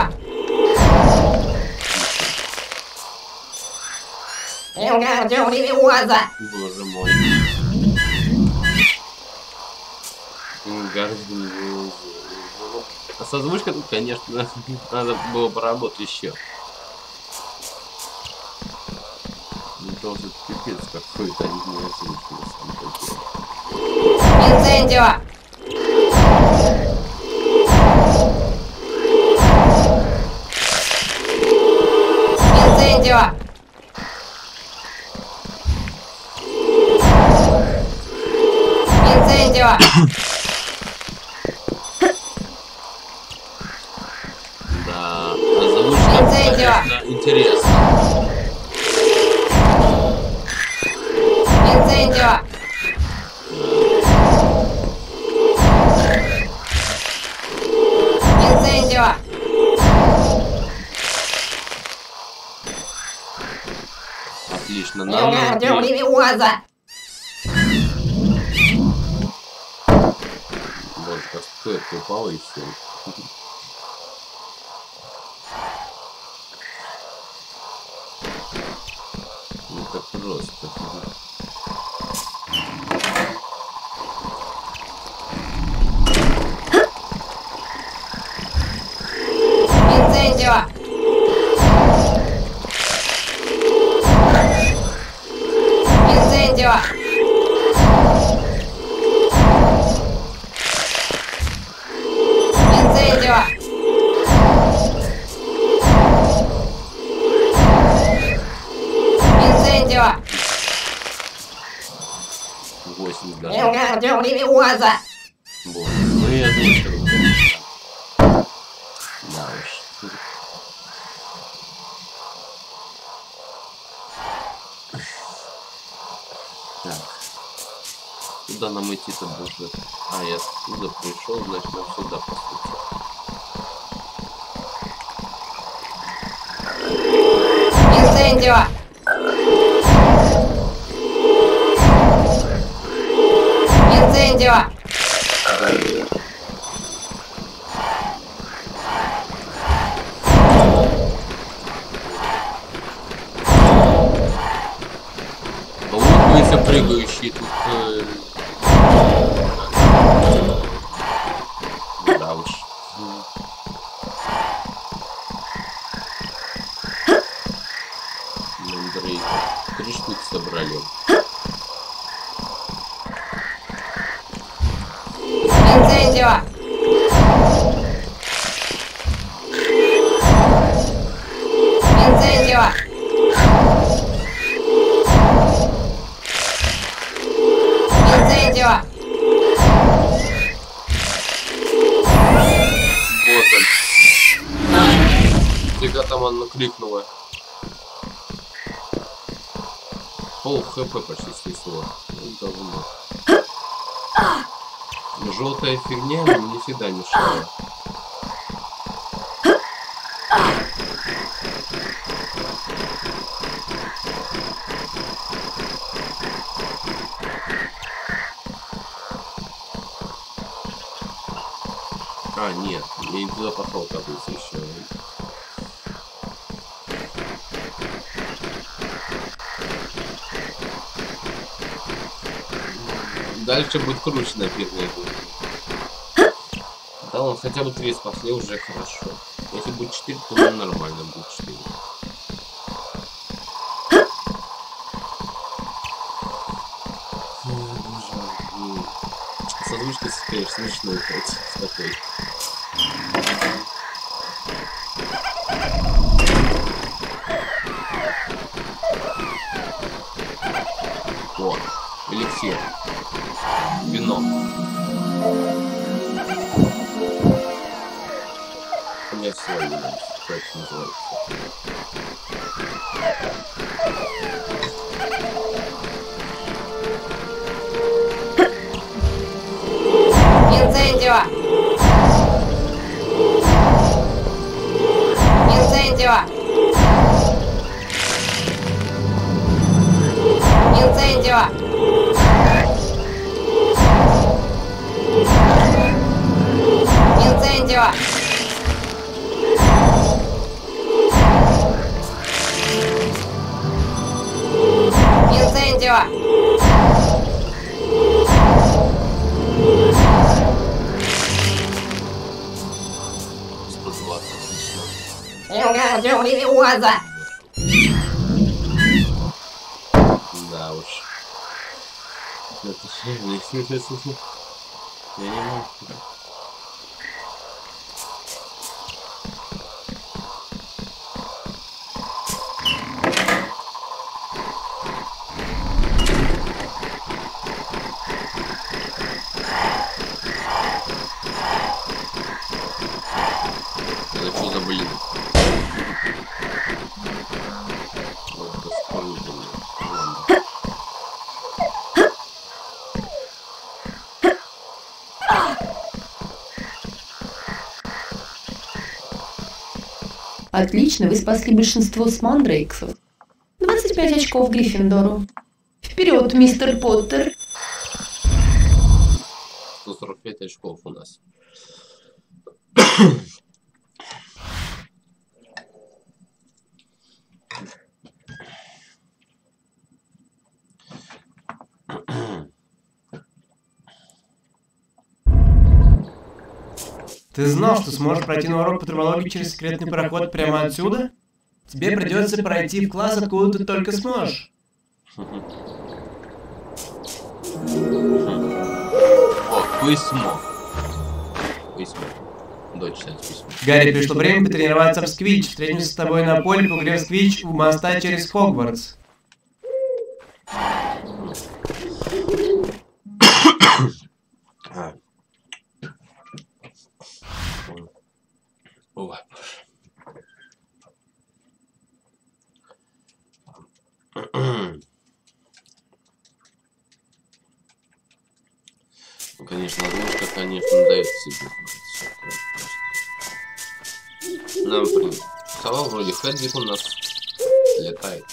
Боже мой. А с озвучкой тут, конечно, надо было поработать еще. Это уже пипец какой-то, не знаю, озвучка на самом деле. Инцендио! Инцендио! Инцендио! Да, озвучка, конечно, интересно. Инцендио! Инцендио! Отлично. Я ждем Левиоза. Вот, как стоит упал и все. Ну так просто. Инцендио. Инцендио. Инцендио. Инцендио. 8 даже. Я ждем Левиоза. Вот. Ну я думаю, что это... Да уж. Так. Куда нам идти-то будет? А, я оттуда пришел, значит нам сюда по сути. Инцендио. Инцендио. Лопаются прыгающие тут. Да уж. Мандрейка. 3 штуки собрали. Инцендио. Инцендио. Инцендио. Вот он. Фига там она кликнула. Пол хп почти снесло. Ну, давно. Желтая фигня не всегда мешала. А, нет, я не туда пошел, кажется, еще. Дальше будет круче, наверное, будет. Да, он хотя бы 3 спасли, уже хорошо. Если будет 4, то нормально будет 4. С озвучкой, конечно, смешно играть с такой. Вот, эликсир. Вино. У меня все, как это называется. Инцендио. Инцендио. Инцендио. Инцендио. Инцендио. Я ждем Левиоза. Да уж. Это же я не могу. Это что за блин? Вот дополнительно. Отлично, вы спасли большинство с мандрейксов. 20 145 очков Гриффиндору. Вперед, мистер Поттер. 145 очков у нас. Ты знал, что сможешь пройти на урок по травологии через секретный проход прямо отсюда? Тебе придется пройти в класс, откуда ты только сможешь. О, письмо. Письмо. Дочь читать письмо. Гарри, пришло время потренироваться в сквич. Встретимся с тобой на поле по игре в сквич у моста через Хогвартс. Ой, ну, конечно, ложка, конечно, дает себе знать. Нам сказал, вроде Хедвиг у нас летает.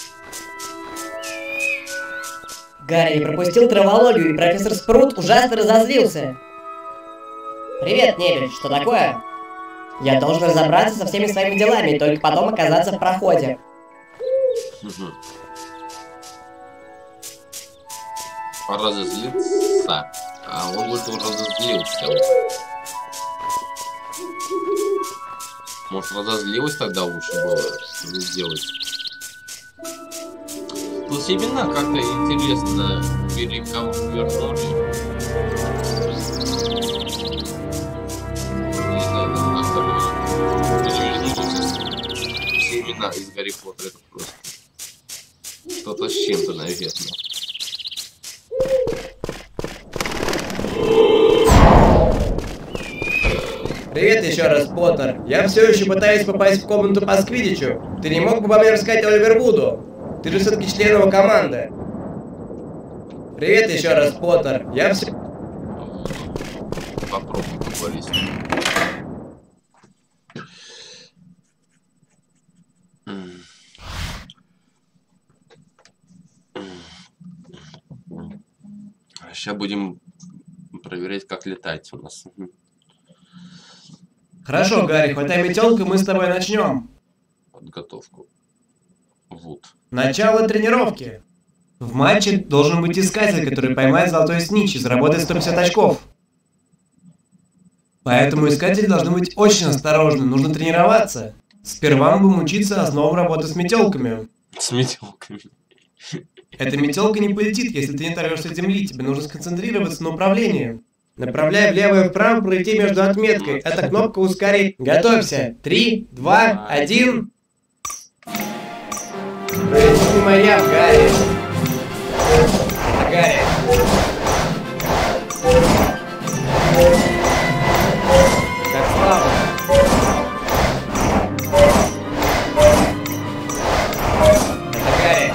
Гарри не пропустил травологию, и профессор Спрут ужасно разозлился. Привет, Невель, что такое? Я должен разобраться со всеми своими делами и только потом оказаться в проходе. Разозлиться. А он говорит, он разозлился. Может, разозлилась тогда лучше было сделать. Тут именно как-то интересно перевернули. Не знаю, как-то перевернули все имена из Гарри Поттера. Это просто что-то с чем-то, наверное. Привет еще раз, Поттер. Я все еще пытаюсь попасть в комнату по сквидичу. Ты не мог бы по мне рассказать Оливер Вуду? Ты же все-таки член его команды. Привет еще раз, Поттер. Я все... Попробуй поговорить. Сейчас будем проверять, как летать у нас. Хорошо, Гарри, хватай метелку, мы с тобой начнем. Подготовку. Вот. Начало тренировки. В матче должен быть искатель, который поймает золотой снич и заработает 150 очков. Поэтому искатели должны быть очень осторожны, нужно тренироваться. Сперва мы будем учиться основам работы с метелками. С метелками. Эта метелка не полетит, если ты не оторвешься от земли, тебе нужно сконцентрироваться на управлении. Направляй влево и вправо, пройти между отметкой. Эта кнопка ускорит. Готовься. 3, 2, 1. Пройди мимо я, Гарри. Гарри. Как слабо. Это Гарри.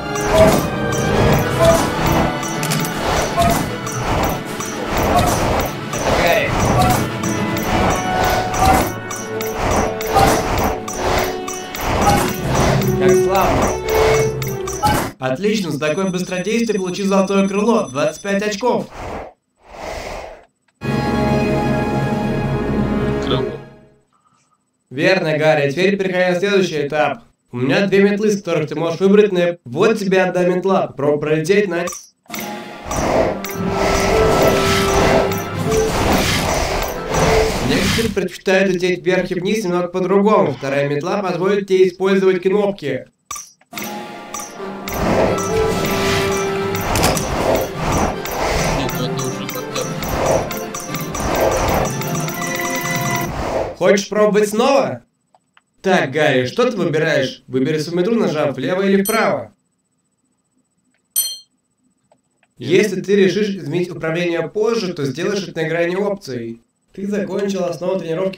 Отлично, за такое быстродействие получи золотое крыло, 25 очков. Крыло. Верно, Гарри, теперь переходим на следующий этап. У меня 2 метлы, с которых ты можешь выбрать на... Вот тебе одна метла, попробуй пролететь на... Некоторые предпочитают лететь вверх и вниз немного по-другому. Вторая метла позволит тебе использовать кнопки. Хочешь пробовать снова? Так, Гарри, что ты выбираешь? Выбери свою метлу, нажав влево или вправо. Если ты решишь изменить управление позже, то сделаешь это на экране опций. Ты закончил основу тренировки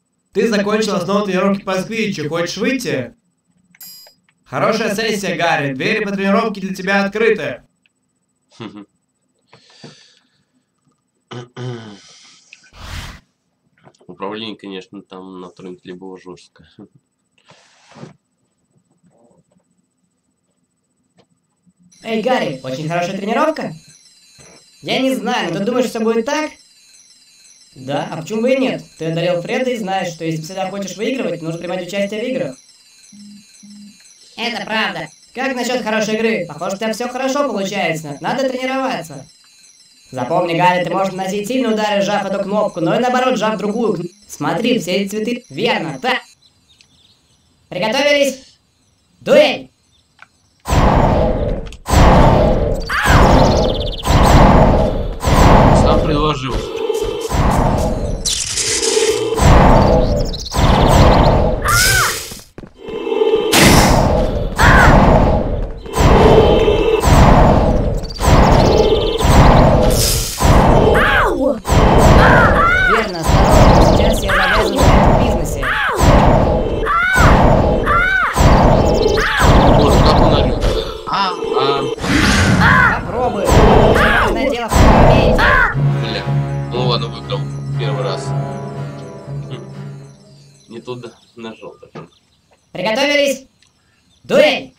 по сквичу. Хочешь выйти? Хорошая сессия, Гарри. Двери по тренировке для тебя открыты. Управление, конечно, там на тренке было жестко. Эй, Гарри, очень хорошая тренировка? Я не знаю, но ты думаешь, все будет так? Да, а почему бы и нет? Ты одолел Фреда и знаешь, что если всегда хочешь выигрывать, нужно принимать участие в играх. Это правда. Как насчет хорошей игры? Похоже, у тебя все хорошо получается. Надо тренироваться. Запомни, Гарри, ты можешь наносить сильные удары, сжав эту кнопку, но и наоборот, сжав другую кнопку. Смотри, все эти цветы. Верно, так. Приготовились? Дуэль! Сам предложил. Верно, осторожно, сейчас я завязан на этом бизнесе. Боже, как он орёт. Попробуй. Важное дело в моменте. Бля. Ну ладно, выиграл первый раз. Не туда нажал даже. Приготовились? Дуэль!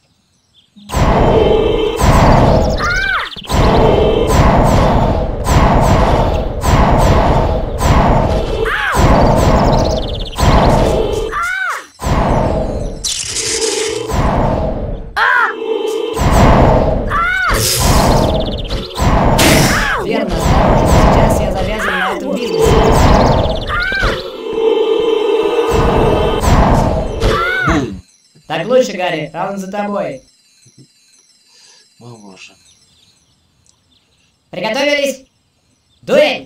Верно, сейчас я завязан на этом бизнесе. Бум. Так лучше, Гарри, раунд за тобой. О боже. Приготовились? Дуэль!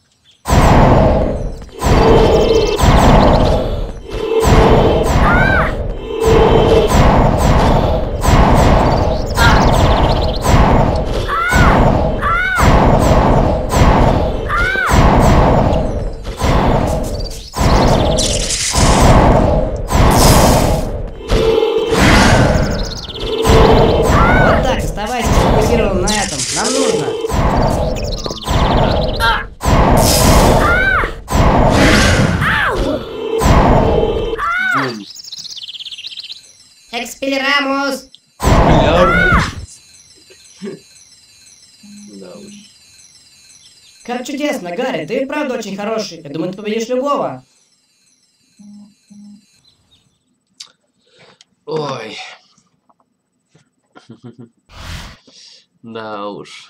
Вот так, оставайся сфокусирован на этом. Нам нужно. Бум. Экспелерамус. Да уж. Как чудесно, Гарри, ты и правда очень хороший. Я думаю, ты победишь любого. Ой. Да уж.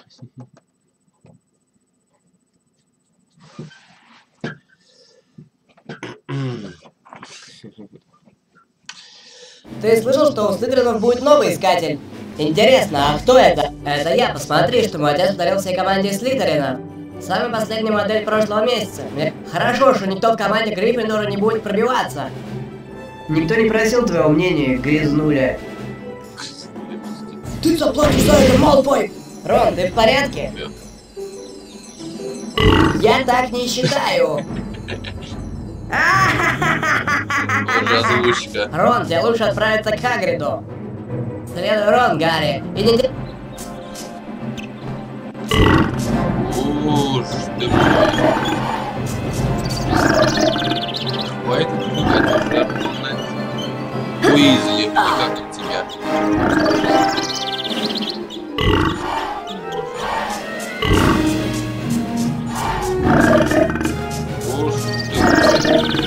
Ты слышал, что у Слитеринов будет новый искатель? Интересно, а кто это? Это я, посмотри, что мой отец подарил всей команде Слитерина. Самая последняя модель прошлого месяца. Мне хорошо, что никто в команде Гриффиндора не будет пробиваться. Никто не просил твоего мнения, грязнуля. Ты заплатишь за это, Малфой! Рон, ты в порядке? Я так не считаю. Уже озвучка. Рон, тебе лучше отправиться к Хагриду. Следуй, Рон, Гарри. И не... Уж ты мой. Хватит пугать уже. Уизли, как от тебя. Уж ты.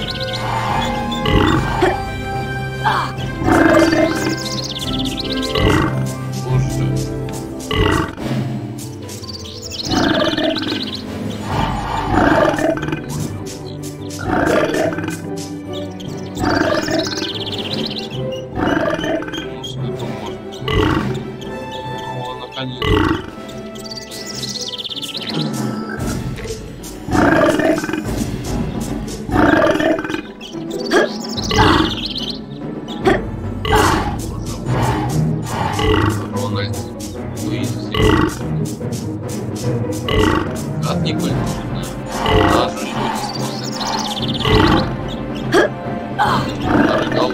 Как не культурно. Даже люди смотрят. Оригал.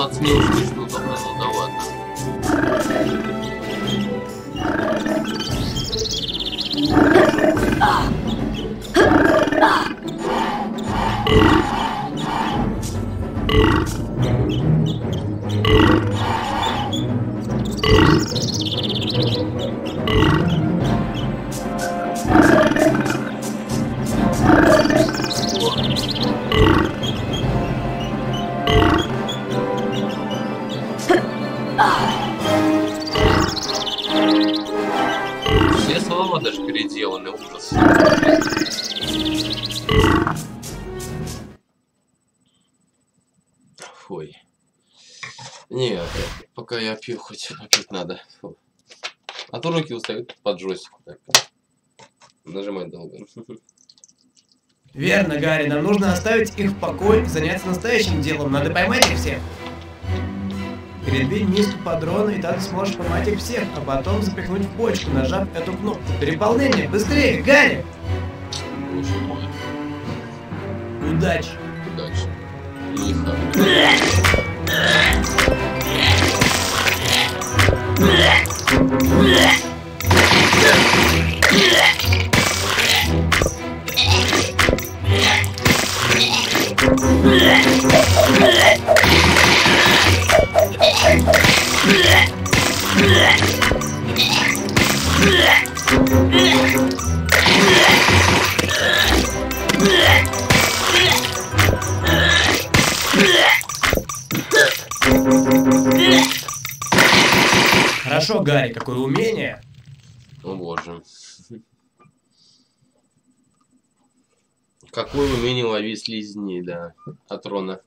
20 минут начну даваться. Все слова даже переделаны, ужас. Фой. Не, пока я пью, хоть попить надо. Фу. А то руки устают под джойстик. Нажимать долго. Верно, Гарри, нам нужно оставить их в покое и заняться настоящим делом. Надо поймать их всех. Передвинь миску под дрона, и тогда сможешь поймать их всех, а потом запихнуть в бочку, нажав эту кнопку. Переполнение! Быстрее, Гарри! Удачи! Удачи. Лихо. Хорошо, Гарри, какое умение! О боже. Какое умение ловить слизней, да, от Рона.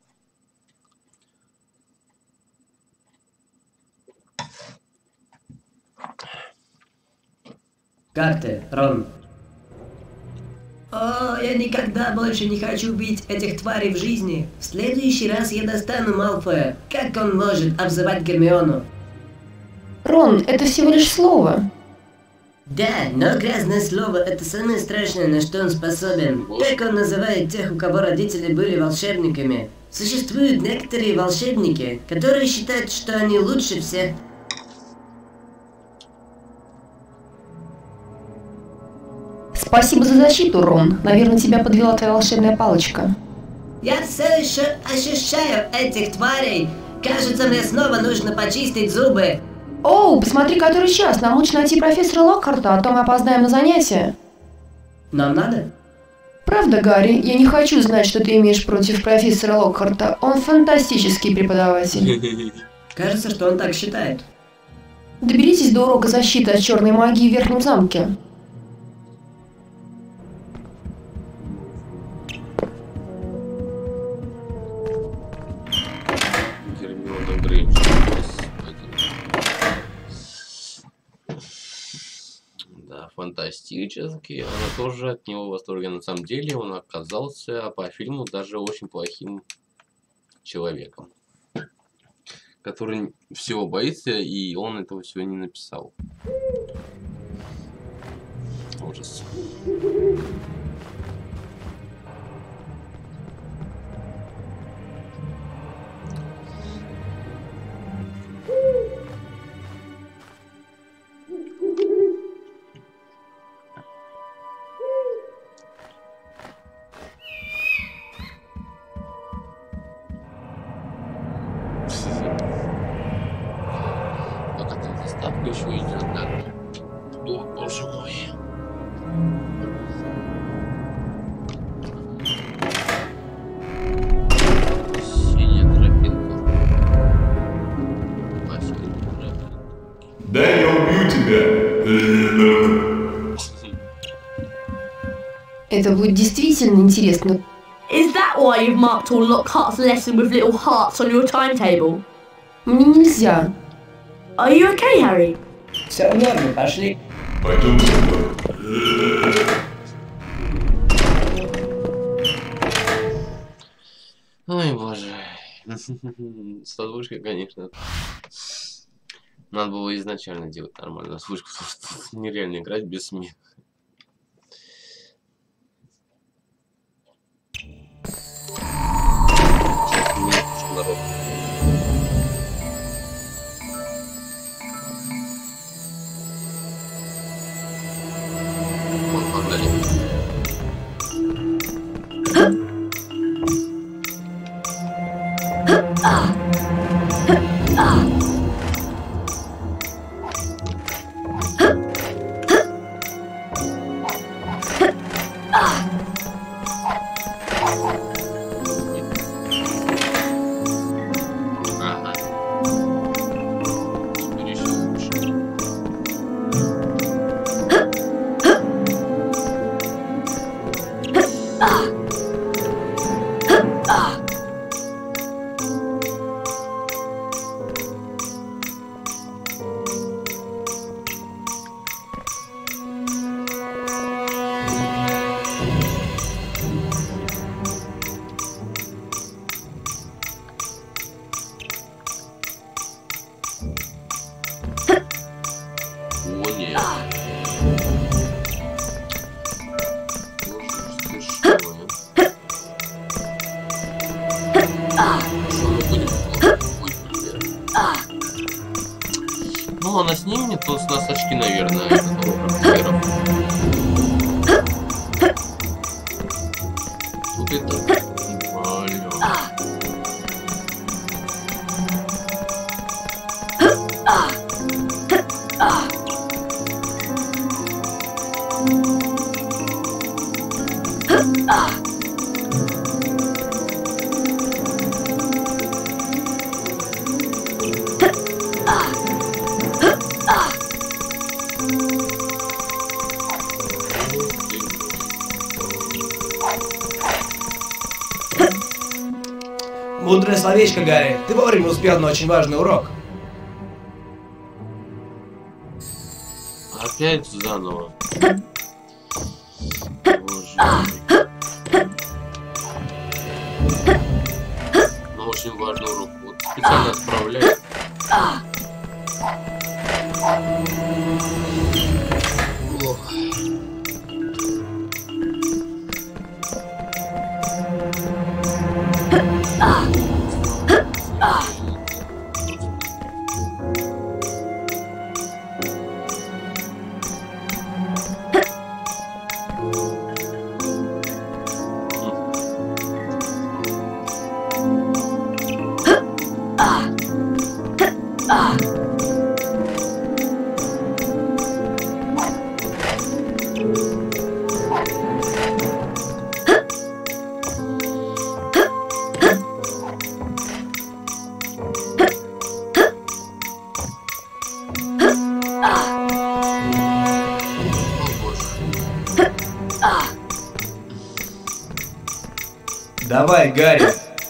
Как ты, Рон? О, я никогда больше не хочу бить этих тварей в жизни. В следующий раз я достану Малфоя. Как он может обзывать Гермиону? Рон, это всего лишь слово. Да, но грязное слово — это самое страшное, на что он способен. Как он называет тех, у кого родители были волшебниками? Существуют некоторые волшебники, которые считают, что они лучше всех. Спасибо за защиту, Рон. Наверное, тебя подвела твоя волшебная палочка. Я все еще ощущаю этих тварей. Кажется, мне снова нужно почистить зубы. Оу, посмотри, который час. Нам лучше найти профессора Локхарта, а то мы опоздаем на занятия. Нам надо? Правда, Гарри? Я не хочу знать, что ты имеешь против профессора Локхарта. Он фантастический преподаватель. Кажется, что он так считает. Доберитесь до урока защиты от черной магии в Верхнем замке. Гермиона Грейнджер. Да, фантастический. Она тоже от него в восторге. На самом деле он оказался по фильму даже очень плохим человеком, который всего боится, и он этого всего не написал. Ужас. Как эта заставка еще идет, да? О, боже мой. Синяя тропинка. Синяя тропинка. Да, я убью тебя. Это будет действительно интересно. Is that why you've marked all Lockhart's lesson with little hearts on your timetable? Мне нельзя. Are you okay, Harry? Все в норме, пошли. Пойдем со мной. Ой, боже. С озвучкой, конечно. Надо было изначально делать нормальную озвучку, потому что нереально играть без смеха. Народ. Ну, она снимет, то с нас очки, наверное, этого размера. Вот это... Мудрое словечко, Гарри. Ты вовремя успел на очень важный урок. Опять заново. Боже мой. Ну, очень важный урок. Вот специально отправляю. Ох. Давай, Гарри.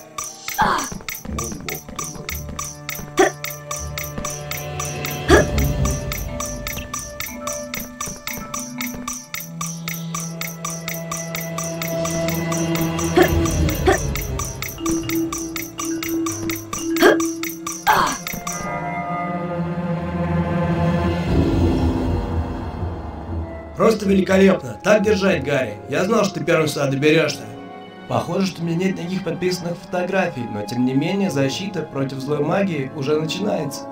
Просто великолепно. Так держать, Гарри. Я знал, что ты первым сюда доберешься. Похоже, что у меня нет никаких подписанных фотографий, но тем не менее защита против злой магии уже начинается.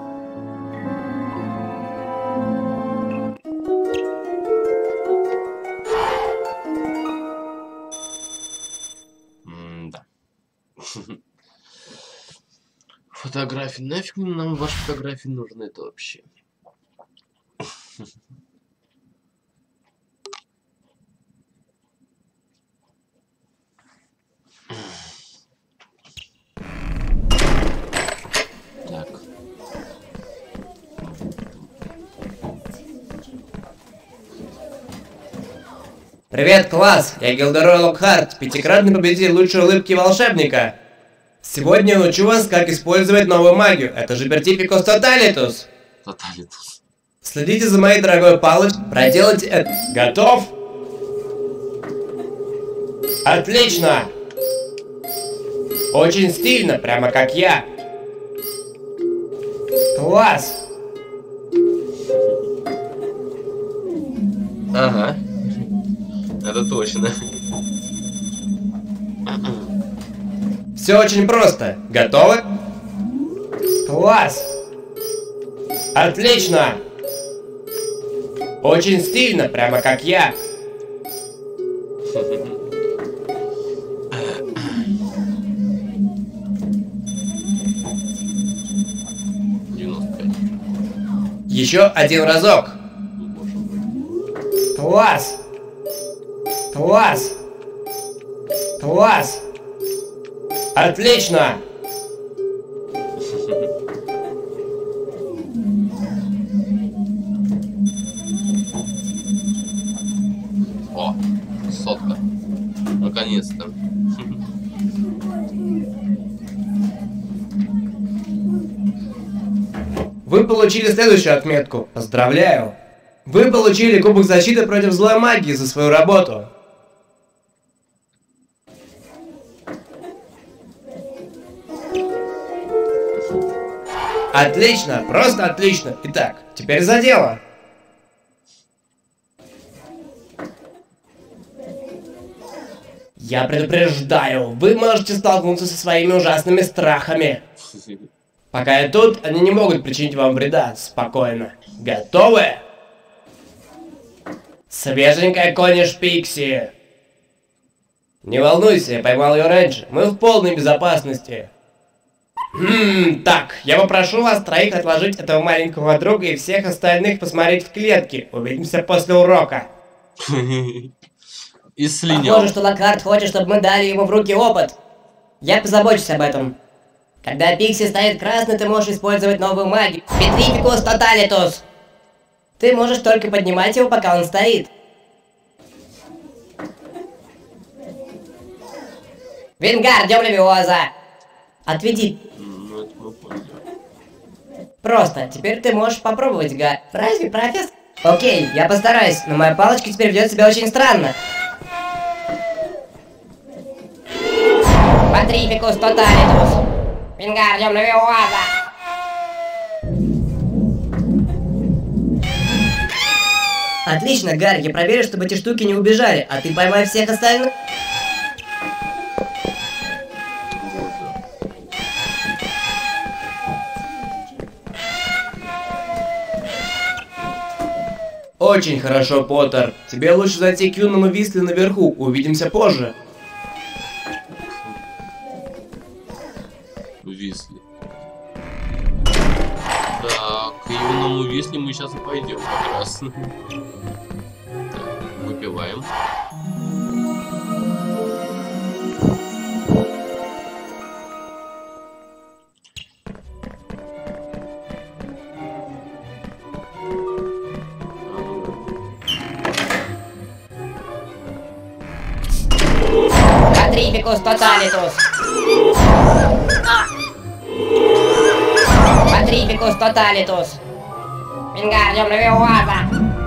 Да. Фотографии. Нафиг нам ваши фотографии нужны-то вообще? Так. Привет, класс! Я Гилдерой Локхарт, пятикратный победитель лучшей улыбки волшебника. Сегодня я научу вас, как использовать новую магию. Это же Бертификус Тоталитус. Тоталитус. Следите за моей дорогой палочкой. Проделайте это. Готов? Отлично! Очень стильно, прямо как я. Класс! Ага. Это точно. Все очень просто. Готовы? Класс! Отлично! Очень стильно, прямо как я. Еще один разок. Класс! Класс! Класс! Отлично! О, сотка. Наконец-то. Вы получили следующую отметку. Поздравляю! Вы получили Кубок защиты против злой магии за свою работу. Отлично! Просто отлично! Итак, теперь за дело! Я предупреждаю, вы можете столкнуться со своими ужасными страхами. Пока я тут, они не могут причинить вам вреда. Спокойно. Готовы? Свеженькая Кониш Пикси. Не волнуйся, я поймал ее раньше. Мы в полной безопасности. Так, я попрошу вас троих отложить этого маленького друга и всех остальных посмотреть в клетке. Увидимся после урока. И слинял. Похоже, что Локхарт хочет, чтобы мы дали ему в руки опыт. Я позабочусь об этом. Когда Пикси станет красной, ты можешь использовать новую магию. Petrificus Totalitus. Ты можешь только поднимать его, пока он стоит. Вингардиум Левиоза. Отведи. Просто, теперь ты можешь попробовать, Гарри. Разве, профессор? Окей, я постараюсь, но моя палочка теперь ведет себя очень странно. Petrificus Totalitus. Вингардиум Левиоза. Отлично, Гарри, я проверю, чтобы эти штуки не убежали, а ты поймай всех остальных. Очень хорошо, Поттер. Тебе лучше зайти к юному Визли наверху. Увидимся позже. Визли. Да, к юному Визли мы сейчас и пойдем как раз. Так, выпиваем. Petrificus Totalitus. Petrificus Totalitus. Wingardium Leviosa.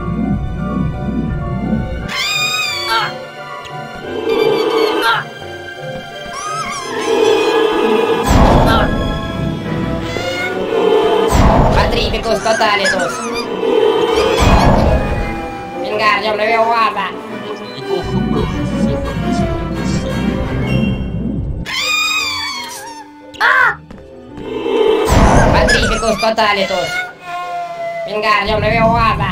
Petrificus Totalitus. Wingardium Leviosa. Неплохо было. Petrificus Totalitus. Wingardium Leviosa.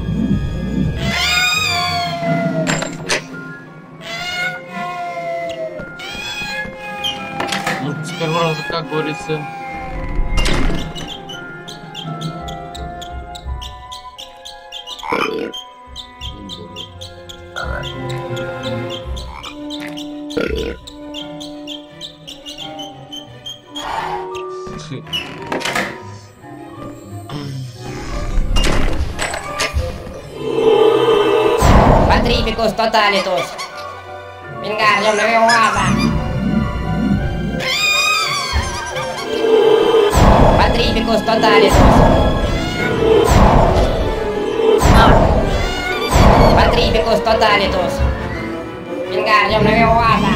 Ну, с первого раза, как говорится. Petrificus Totalitus. Wingardium Leviosa. Petrificus Totalitus. Petrificus Totalitus. Wingardium Leviosa.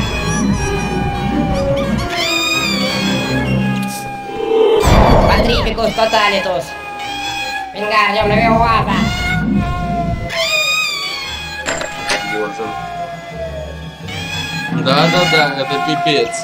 Petrificus Totalitus. Wingardium Leviosa. Да, это пипец.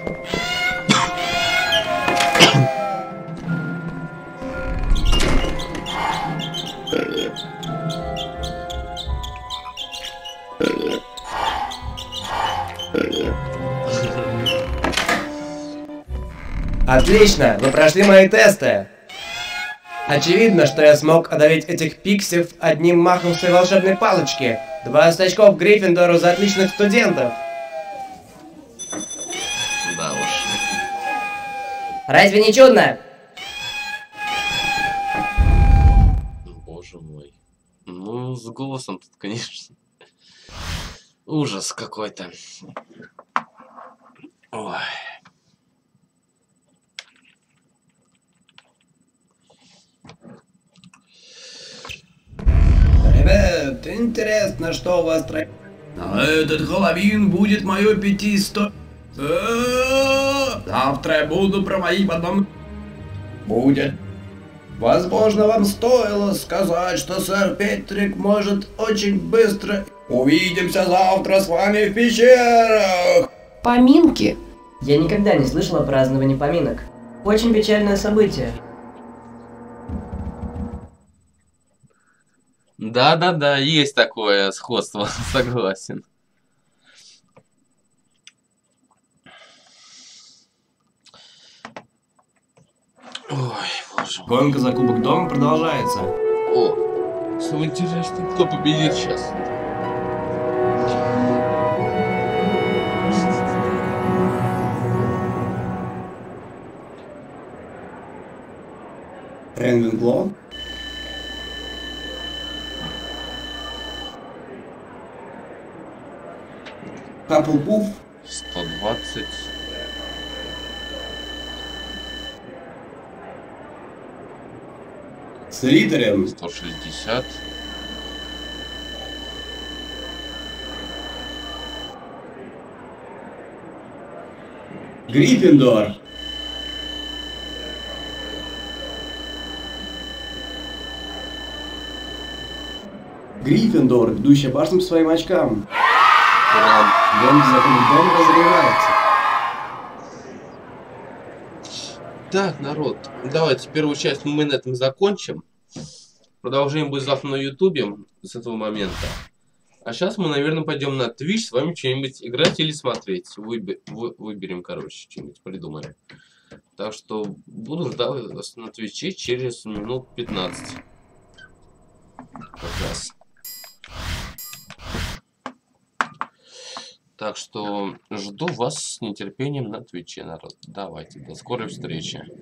Отлично, вы прошли мои тесты. Очевидно, что я смог одолеть этих пиксев одним махом своей волшебной палочки. 20 очков Гриффиндору за отличных студентов. Да уж. Разве не чудно? Боже мой. Ну, с голосом тут, конечно. Ужас какой-то. Ой. Ребят, интересно, что у вас троих. А этот Хэллоуин будет мое 500. Завтра я буду проводить в одном... Будет. Возможно, вам стоило сказать, что сэр Петрик может очень быстро Увидимся завтра с вами в пещерах. Поминки? Я никогда не слышал о праздновании поминок. Очень печальное событие. Да-да-да, есть такое сходство, согласен. Ой, боже мой. Гонка за Кубок Дома продолжается. О, самое интересное, кто победит сейчас? Ренвенгло. Хаффлпуф. 120. Слизерин. 160. Гриффиндор. Гриффиндор, ведущий опасным своим очкам. Гонка за Кубок Дома разогревается. Так, народ, давайте первую часть мы на этом закончим. Продолжение будет завтра на ютубе с этого момента. А сейчас мы, наверное, пойдем на Twitch с вами что-нибудь играть или смотреть. Выберем, короче, что-нибудь придумаем. Так что буду ждать вас на Twitch через минут 15. Как раз. Так что жду вас с нетерпением на Твиче, народ. Давайте, до скорой встречи.